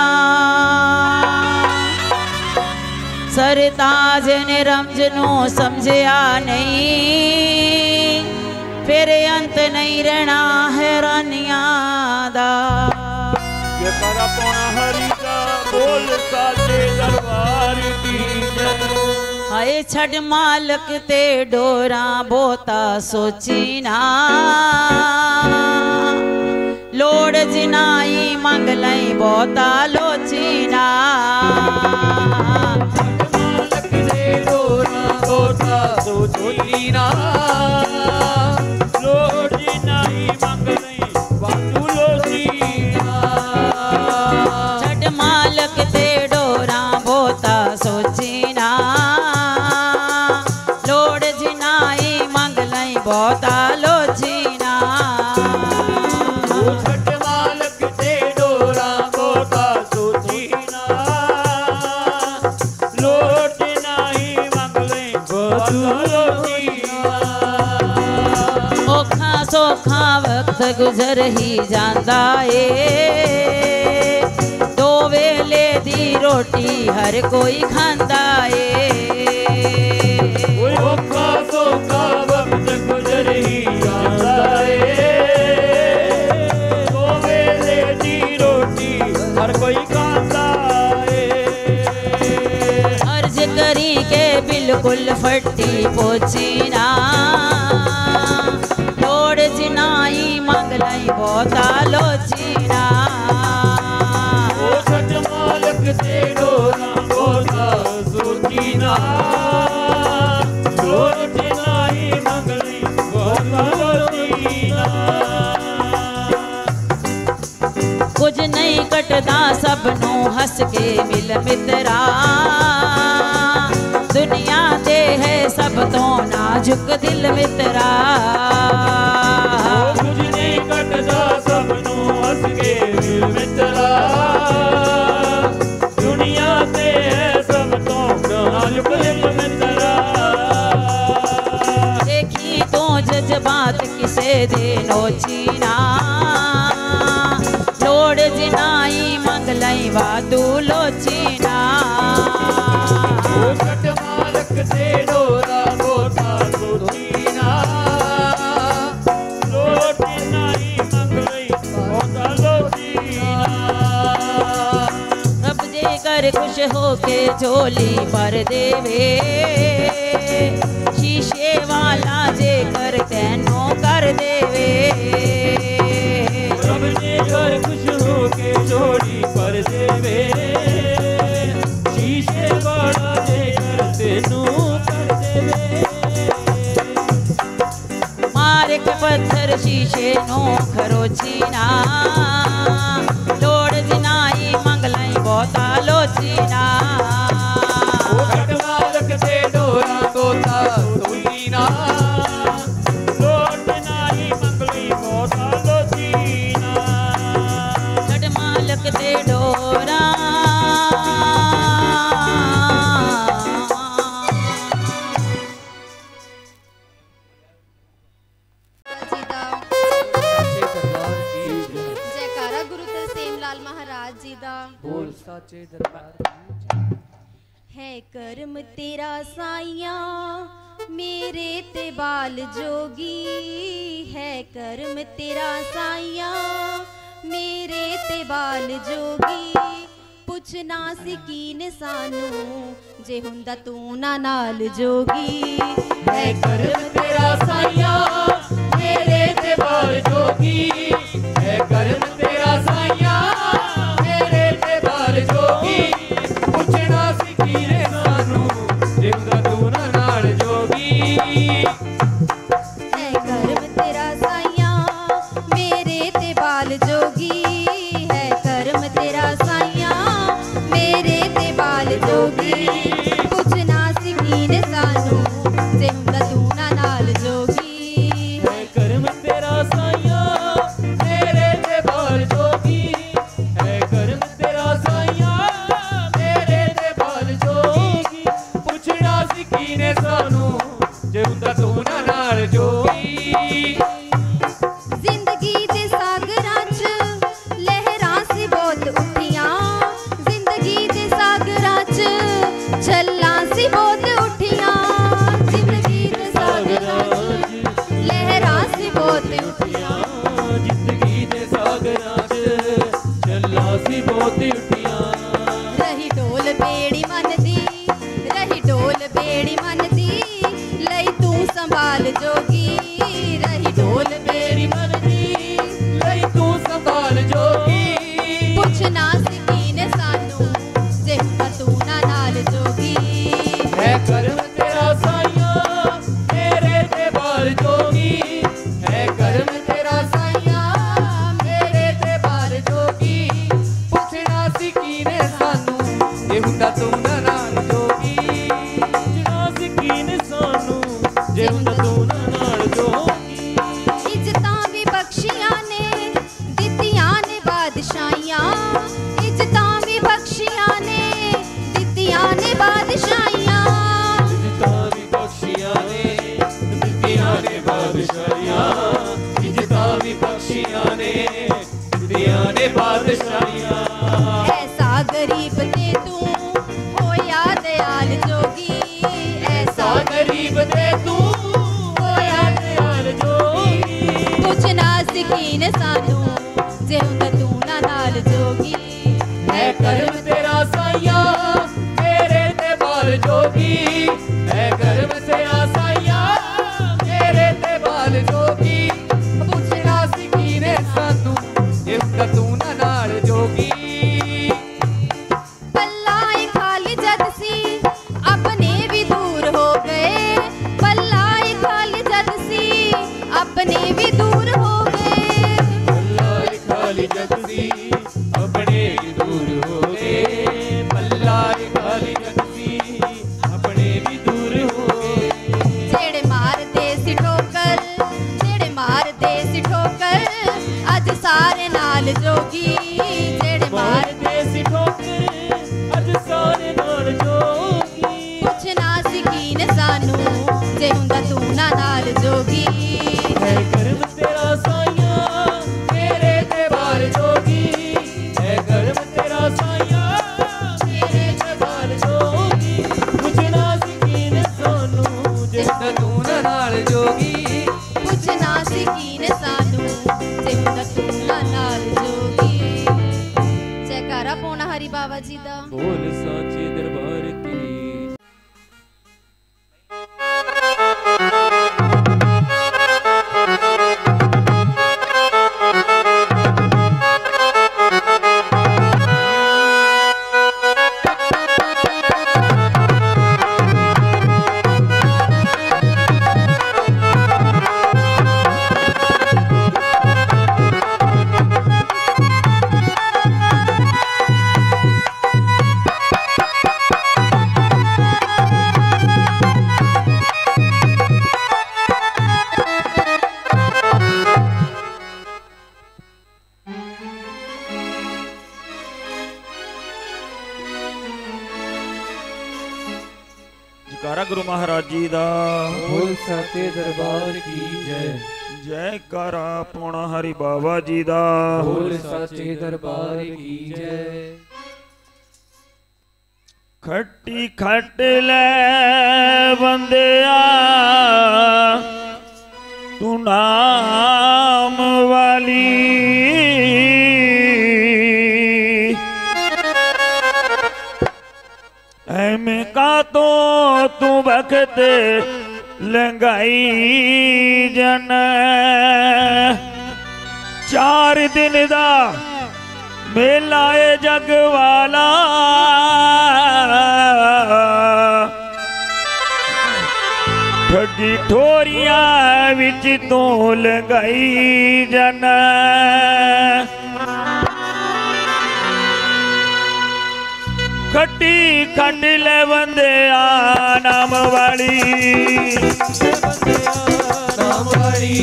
सरताज ने रमज नू समझया नहीं फिर अंत नहीं रहना हैरानियां दा जयकारा पौना हरि का बोल साचे दरबार की जय हाय छड़ मालक ते डोरा बोता सोची ना लोड़ जिनाई मंग लई बोता लोची ना मालक दे डोरा बोता सोची ना लोड़ जिनाई मंग नहीं वातू लोची ना छड़ मालक ते डोरा बोता सोची ना लोड़ जिनाई मंग लई बोता लोची ना छठ मालक दे डोरा बोता सोची ना लोट नहीं मंगले बोता लोची ना औखा सौखा वक्त गुजर ही जांदा ए दो वेले दी रोटी हर कोई खांदा ए कोई औखा सौखा वक्त गुजर ही जाता है दो वेले दी रोटी हर कोई खाता है अर्ज करी के बिल्कुल फटी पोची ना लोड़ जिनाई मंग लई बोता लोची ना ओ छठ मालक दे डोरा बोता सोची ना लोट नहीं मंगली बोता लोची ना कुछ नहीं कटदा सबनू हस के मिल मित्रा दुनिया दे है सब तो नाजुक दिल मित्रा कुछ नहीं कटदा सबनू हस के दिल मित्रा दुनिया ते है सब तो नाजुक दिल मित्रा देखी तो जज्बा मात किसे दे नोची ना लोड़ जिनाई मंगलई वादू लोची ना घट मालक दे डोरा गोता लोचीना लोट नाई मंगलई गोता लोचीना अब जे कर खुश होके झोली पर देवे शीशे वाला जे कर तैनो कर देवे रब जे कर खुश होके जोड़ी पर देवे शीशे वाला जे कर तेनू कर देवे मारे के पत्थर शीशे नो खरोची ना लोड़ जिनाई मंगलई बहुता लोची ना घट मालक दे डोरा गोता लोचीना लोट नाई मंगलई गोता लोचीना छठ मालक दे डोरा जी दा जयकारा गुरु तरसेम लाल महाराज जी दा बोल साचे दरबार है कर्म तेरा साइया मेरे ते बाल जोगी है कर्म तेरा साइया मेरे ते बाल जोगी पुछना सिकीन सानू जे हुंदा तू ना नाल जोगी है कर्म तेरा साइया मेरे ते बाल जोगी है कर्म तेरा साइया मेरे ते बाल जोगी पुछना सिकीरे सानू जिंदा तू ना नाल जोगी है कर्म तेरा साइया मेरे ते बाल जोगी है कर्म तेरा साइया मेरे ते बाल जोगी पुछना सिकीन सानू जे हुंदा तू ना नाल जोगी है कर्म तेरा साइया मेरे ते बाल जोगी है कर्म तेरा साइया मेरे ते बाल जोगी पुछना सिकीने सानू जे हुंदा तू ना नाल जोगी जिंदगी दे सागरां च लहरां सी बहुत उठियां जिंदगी दे सागरां च छल्लां सी बहुत उठियां जिंदगी दे सागरां च लहरां सी बहुत उठियां जिंदगी दे सागरां च चला सी बहुत उठियां रही ढोल बेड़ी मन दी रही ढोल बेड़ी मन दी लई तू संभाल जोगी रही ढोल बेड़ी मन दी लई तू संभाल जोगी पुछना सिकीन सानू जे हुंदा तू ना नाल जोगी है कर्म तेरा साइया मेरे ते बाल जोगी है कर्म तेरा साइया मेरे ते बाल जोगी पुछना सिकीने सानू जे हुंदा तू ना नाल जोगी पुछना सिकीन सानू जे हुंदा तू ना नाल जोगी इज्जतां भी बख्शियां ने दित्तियां ने बादशाहियां इज्जतां भी बख्शियां ने दित्तियां ने बादशाहियां जिता भी बख्शियां ने दित्तियां ने बादशाहियां जिता भी बख्शियां ने दित्तियां ने बादशाहियां ऐसा गरीब ते तू होया दयाल जोगी ऐसा गरीब ते तू होया दयाल जोगी पुछना सिकीन सानू जे हुंदा तू ना नाल जोगी है कर्म तेरा साइया मेरे ते बाल जोगी है कर्म तेरा साइया मेरे ते बाल जोगी पुछना सिकीने सानू जे हुंदा तू ना नाल जोगी पल्ला ए खाली जद सी अपने भी दूर हो गए पल्ला ए खाली जद सी अपने भी दूर हो गए पल्ला खाली जगसी अपने भी दूर हो गए पल्ला खाली जगसी अपने भी दूर हो गए जेड़े मारदे सी ठोकर जेड़े मारदे सी ठोकर अज सारे नाल जोगी जेड़े मारदे सी ठोकर अज सारे नाल जोगी पुछना सिकीन सानू जे हुंदा तू ना नाल जोगी है जी दा। बोल साचे दरबार की। जयकारा गुरु महाराज जी दा। बोल साचे दरबार की जय। जयकारा पौना हरि बाबा जी दा। बोल साचे दरबार की जय। खट्टी खट ले बंदिया तू नाम वाली, ऐमें का तो तू बखत लंगाई जन। 4 दिन दा मेला ए जग वाला, ठगी ठोरियां विच तू लगाई जन। खट्टी खट ले बंदिया नाम वाली, नाम वाली।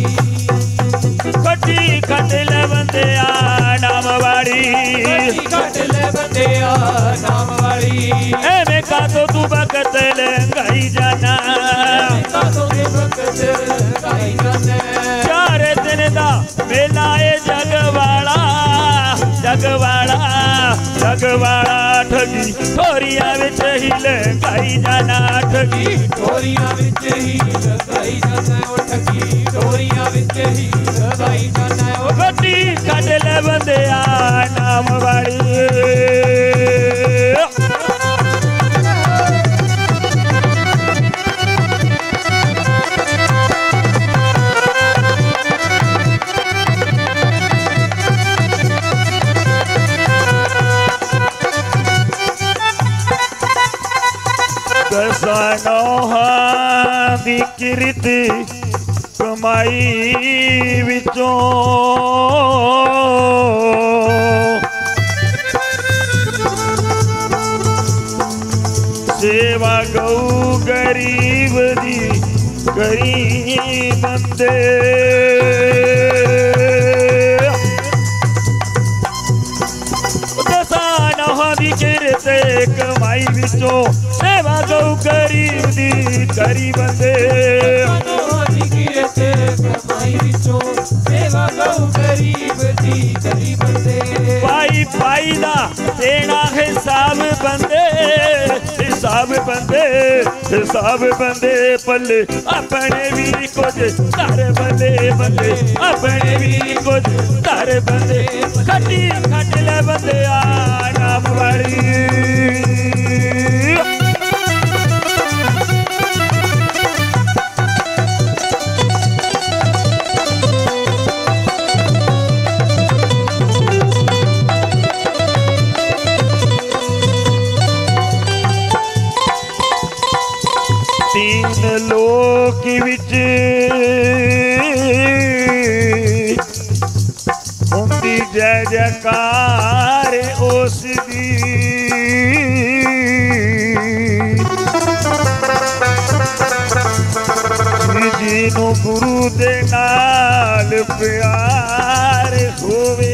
खट्टी खट ले बंदिया नाम वाली, कट ले बंदिया नाम वाली। एवें का तो तू बकत लंगाई जाना, का तो के बकत गाई जाना। 4 दिन दा मेला ए जग वाला, जग वाला, जग वाला। ठगी ठोरियां विच ही लगाई जाना, ठगी ठोरियां विच ही लगाई जाना। ओ ठगी ठोरियां विच ही लगाई जाना। ओ खट्टी खट ले बंदिया नाम वाली। दसानोहा दी किरत कमाई विचों, सेवा गौ गरीब दी करी बंदे। दसानोहा दी किरत कमाई विचों, सेवा गौ गरीब दी करी बंदे। सेवा गौ गरीब दी करी बंदे। पाई पाई दा देना हिसाब बंदे, हिसाब बंदे, हिसाब बंदे। पल्ले अपने भी कुछ तारे बंदे, बंदे अपने भी कुछ तारे बंदे। खट्टी खट ले बंदे नाम वाली। तीन लोक विच हुंदी जय जयकार उस दी, जिन्नू गुरु दे नाल प्यार होवे।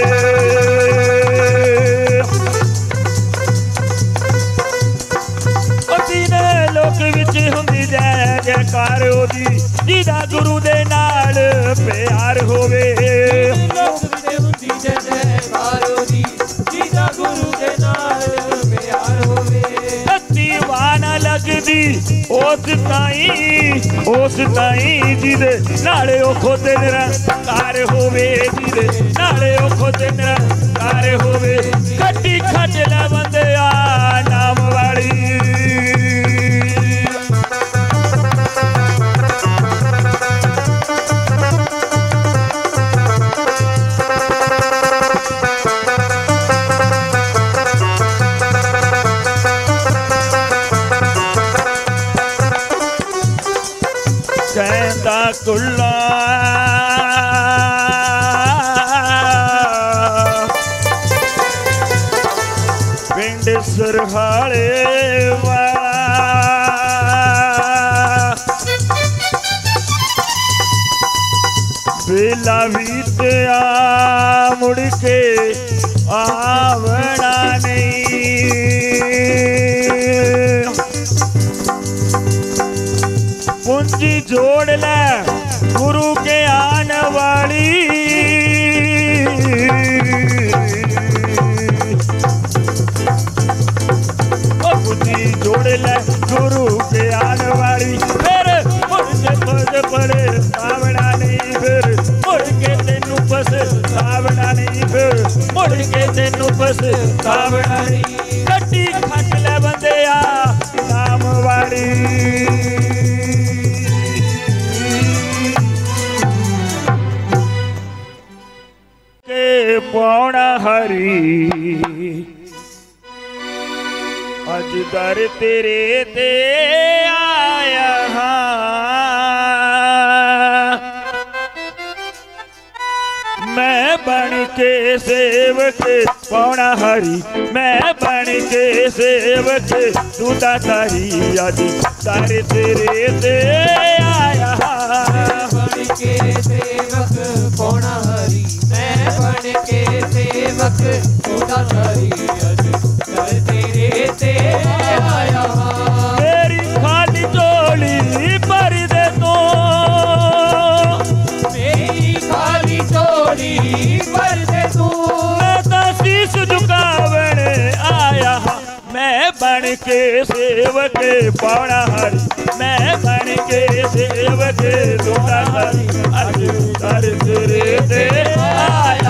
लोक विच हुंदी जय जयकार ओदी, जिदा गुरु दे नाल प्यार होवे। लोक विच हुंदी जय जयकार ओदी, जिदा गुरु दे नाल प्यार होवे। दीवाना लगदी ओ उस ताई जिदे नाले ओ खुद निरंकार होवे जिदे नाले ओ खुद निरंकार होवे खट्टी खट ले बंदिया नाम वाली कहता कुल्ला पिंड सरहाले बेला बीतया मुड़ के आवना नहीं पूंजी जोड़ ले गुरु के आने वाली पूंजी जोड़ ले गुरु के आने वाली फिर मुझे पड़े सावड़ा नहीं फिर मुड़ के तेनू बस सावड़ा नहीं फिर मुड़ के तेनू बस सावड़ा नहीं कट्टी खट ले बंदिया नाम वाली पौना हरी अज दर तेरे ते आया मैं बन के सेवक पौना हरी मैं बन के सेवक दूधा तारी अज दर तेरे ते आया बन के सेवक पौना हरी मैं बन के सेवक खुदा तारी अज कर तेरे ते आया मेरी खाली झोली भर दे तो मेरी खाली झोली भर दे तू मैं तो शीश झुकावण आया मैं बन के सेवक पौना हरी मैं बन के सेवक दूधा तारी अज कर तेरे ते आया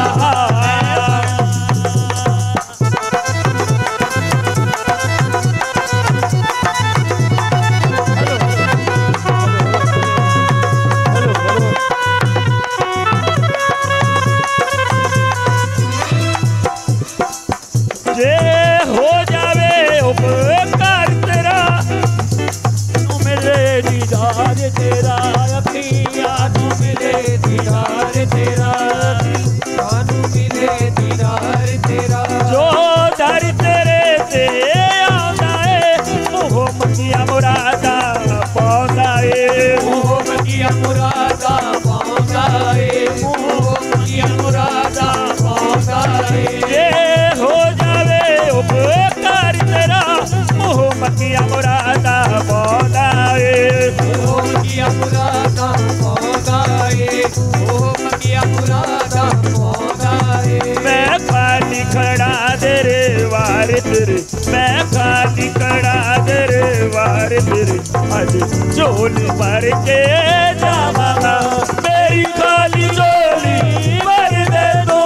जे हो जावे उपकार तेरा तू मिले दीदार तेरा अखियां तू मिले दीदार तेरा कानू मिले दीदार तेरा जो दर तेरे ते आंदा है मोह मकिया मुरादा पाउंदा है मोह मकिया मुरादा पाउंदा है मोह मकिया मुरादा पाउंदा है जे हो जावे उपकार तेरा मोह मकिया मुरादा पाउंदा है मोह मकिया मुरादा पाउंदा है मोह मकिया मुरादा पाउंदा है मैं खाली खड़ा तेरे वार तेरे मैं खाली खड़ा तेरे वार तेरे अज झोली भर के जावांगा मेरी खाली झोली भर दे दो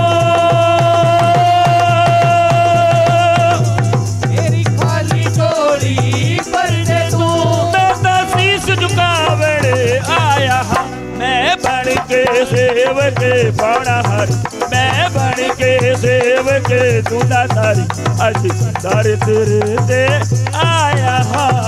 मेरी खाली झोली भर दे तू मैं तो शीश झुकावण आया मैं बन के सेवक पौना हरी मैं बन के सेवक दूधा तारी अज दर तेरे ते आया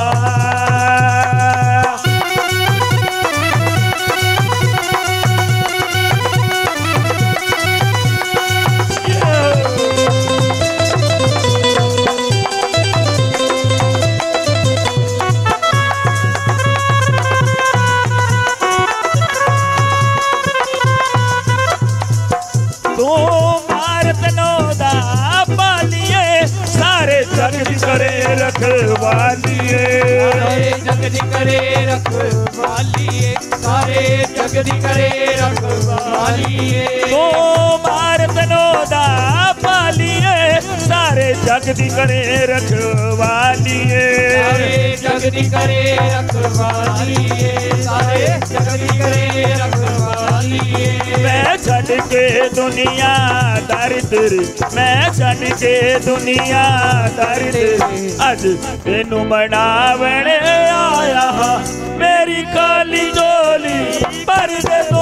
तू भारत नौदा पालिए सारे जग दी करे रखवालिए सारे जग दी करे रखवालिए सारे जग दी करे रखवालिए तू भारत नौदा खालिए सारे जग दी करे रखवालिए सारे जग दी करे रखवालिए सारे जग दी करे रखवालिए मैं छड़ के दुनिया दारी तेरी मैं छड़ के दुनिया दारी तेरी अज तेनू मनावणे आया हां मेरी खाली झोली भर दे दो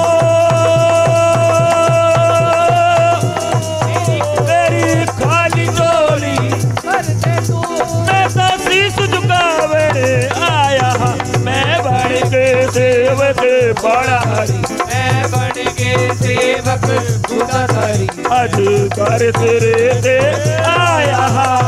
मेरी खाली झोली भर दे तू मैं तो शीश झुकावणे आया हां मैं बन के सेवक बड़ा हरी मैं बन के सेवक गुदाधारी अज कर तेरे ते आया हां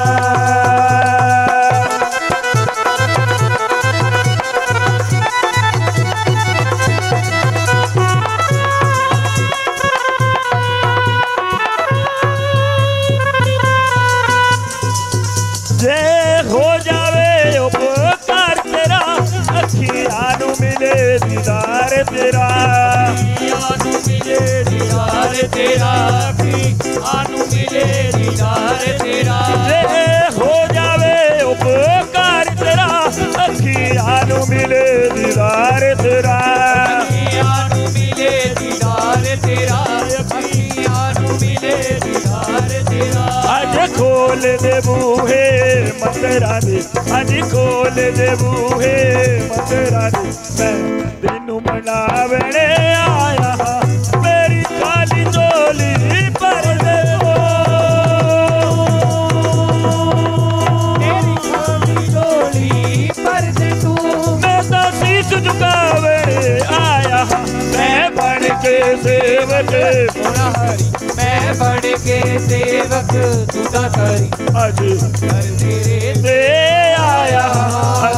जे हो जावे उपकार तेरा अखियां नू मिले दीदार तेरा अखियां नू मिले दीदार तेरा अखियां नू मिले दीदार तेरा जे हो जावे उपकार तेरा अखियां नू मिले दीदार तेरा अखियां नू मिले दीदार तेरा अखियां नू मिले दीदार तेरा अज खोल दे बूहे मंदिरां दे अज खोल दे बूहे मंदिरां दे मैं तेनू मनावणे आया हां मेरी खाली झोली भर दे तेरी खाली झोली भर दे तू मैं तो शीश झुकावणे आया हां मैं बन के सेवक गुदाधारी मैं बन के सेवक गुदाधारी अज कर तेरे ते आया हां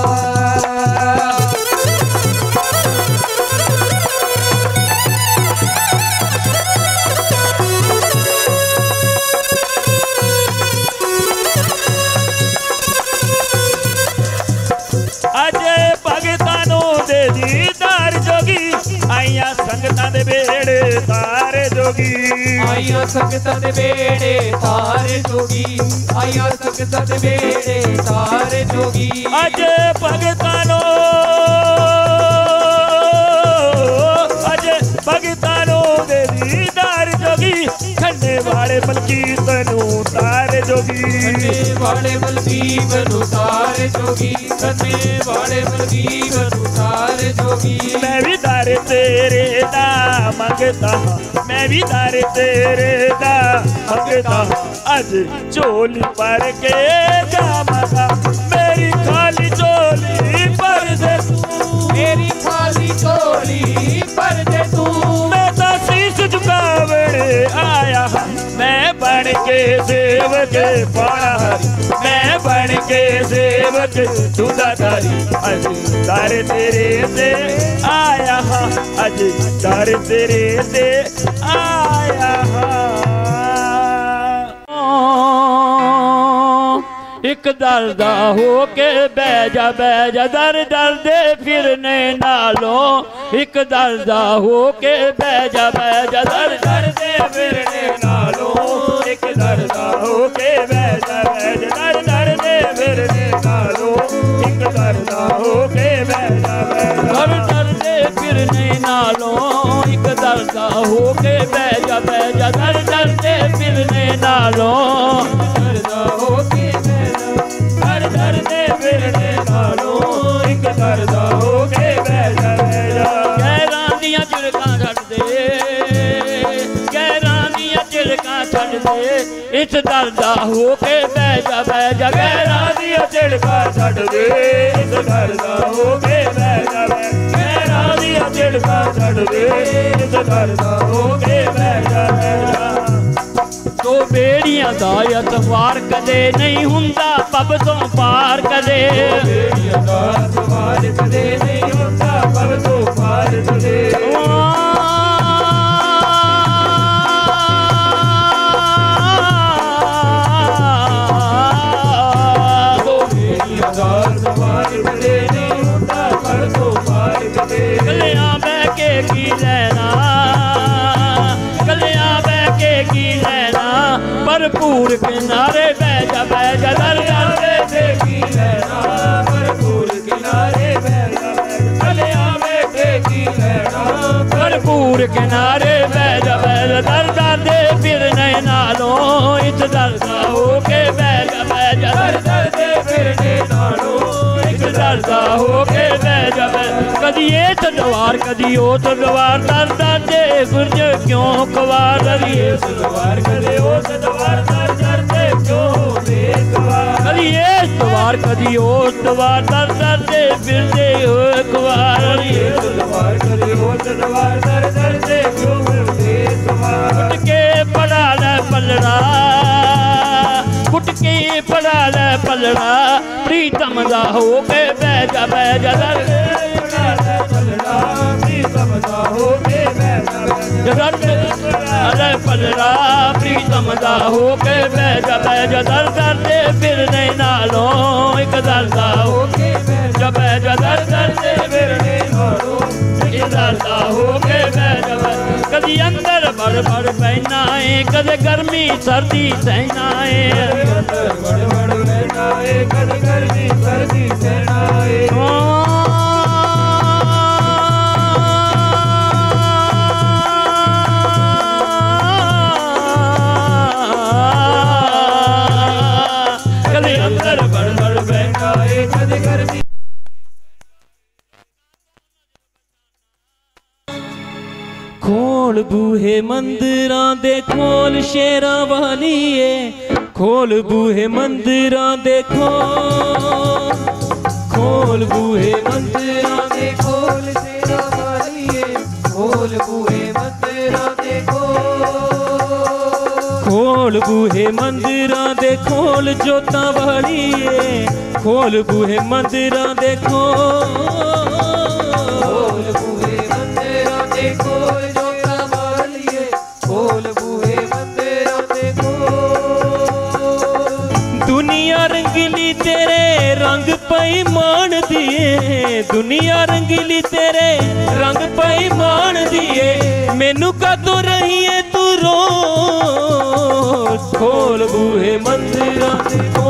अजे भगतानों दे दीदार जोगी आइया संगतां दे बेड़े तारे जोगी आइया संगतां दे बेड़े तारे जोगी आइया संगतां दे बेड़े तारे जोगी अजे भगतानों दे दीदार जोगी खन्ने वाले मलकीत नू तारे जोगी करने वाले बलबीब तारे जोगी करने वाले बलबीब तारे जोगी मैं भी दारे तेरे दा मंगता हां मैं भी दारे तेरे दा मंगता हां अज झोली भर के जावांगा मेरी खाली झोली भर दे मेरी खाली झोली भर दे तू मैं तो शीश झुकावणे आया हां मैं बन के सेवक बड़ा हरी मैं बन के सेवक दुदाधारी अज दर तेरे से आया हां अज दर तेरे से आया हां एक दरदा हो के बह जा दर दर दे फिरने नालों एक दरदा हो के बह जा दर दर दे फिरने नालों एक दरदा हो के बह जा दर दर दे फिरने नालों एक दरदा हो के बह जा दर दर दे फिरने नालों एक दरदा हो के बह जा दर दर दे फिरने नालों दरदा हो के दर दर दे फिरने नालों एक दरदा हो के बह जा गैरां दियां झिड़कां छड्ड दे गैरां दियां झिड़कां छड्ड दे इस दरदा हो के बह जा गैरां दियां झिड़कां छड्ड दे इस दरदा हो के बह जा गैरां दियां झिड़कां छड्ड दे इस दरदा हो के बह जा तो बेड़ियां दा अतवार कदे नहीं हुंदा पब तो पार कदे बेड़ियां दा अतवार कदे नहीं हुंदा पब तो पार कदे बेड़ियां दा अतवार कदे नहीं हुंदा पब तो पार कदे कलियां बह के की लेना कलियां बह के की लेना भरपूर किनारे बह जा दर दर दे देखी लेना भरपूर किनारे बह जा चले आवे देखी लेना भरपूर किनारे बह जा दर दर दे फिरने नालों इस दरदा होके बह जा दर दर दे फिरने नालों इस दरदा होके बह जा कदी ये तलवार कदी ओ तलवार दर दर दे गुरज क्यों कवार ये तलवार कदे ओ तलवार दर दर दे क्यों बेकवार कदी ये तलवार कदी ओ तलवार दर दर दे फिरदे हो कवार ये तलवार कदे ओ तलवार दर दर दे क्यों बेकवार कुट के पड़ा ले पलड़ा कुट के पड़ा ले पलड़ा प्रीतम दा हो के बह जा दर पलड़ा प्रीतम दा हो के बह जा दर दर दे फिरने नालों एक दरदा हो के बह जा दर दर दे फिरने नालों एक दरदा हो के बह जा कदी अंदर बड़ बड़ बहना है कदे गर्मी सर्दी सहना है अंदर बड़ बड़ बहना है कदे गर्मी सर्दी सहना है खोल बूहे मंदिरां दे खोल शेरां वालिए खोल बूहे मंदिरां दे खोल बूहे मंदिरां दे खोल शेरां वालिए खोल बूहे मंदिरां दे खोल बूहे मंदिरां दे खोल जोतां वालिए खोल बूहे मंदिरां दे खोल बूहे मंदिरां दे खोल जोतां वालिए खोल बूहे मंदिरां दे दुनिया रंगीली तेरे रंग पई मान दिए दुनिया रंगीली तेरे रंग पई मान दिए मैनू कदों रही है तू रोज खोल बूहे मंदिरां दे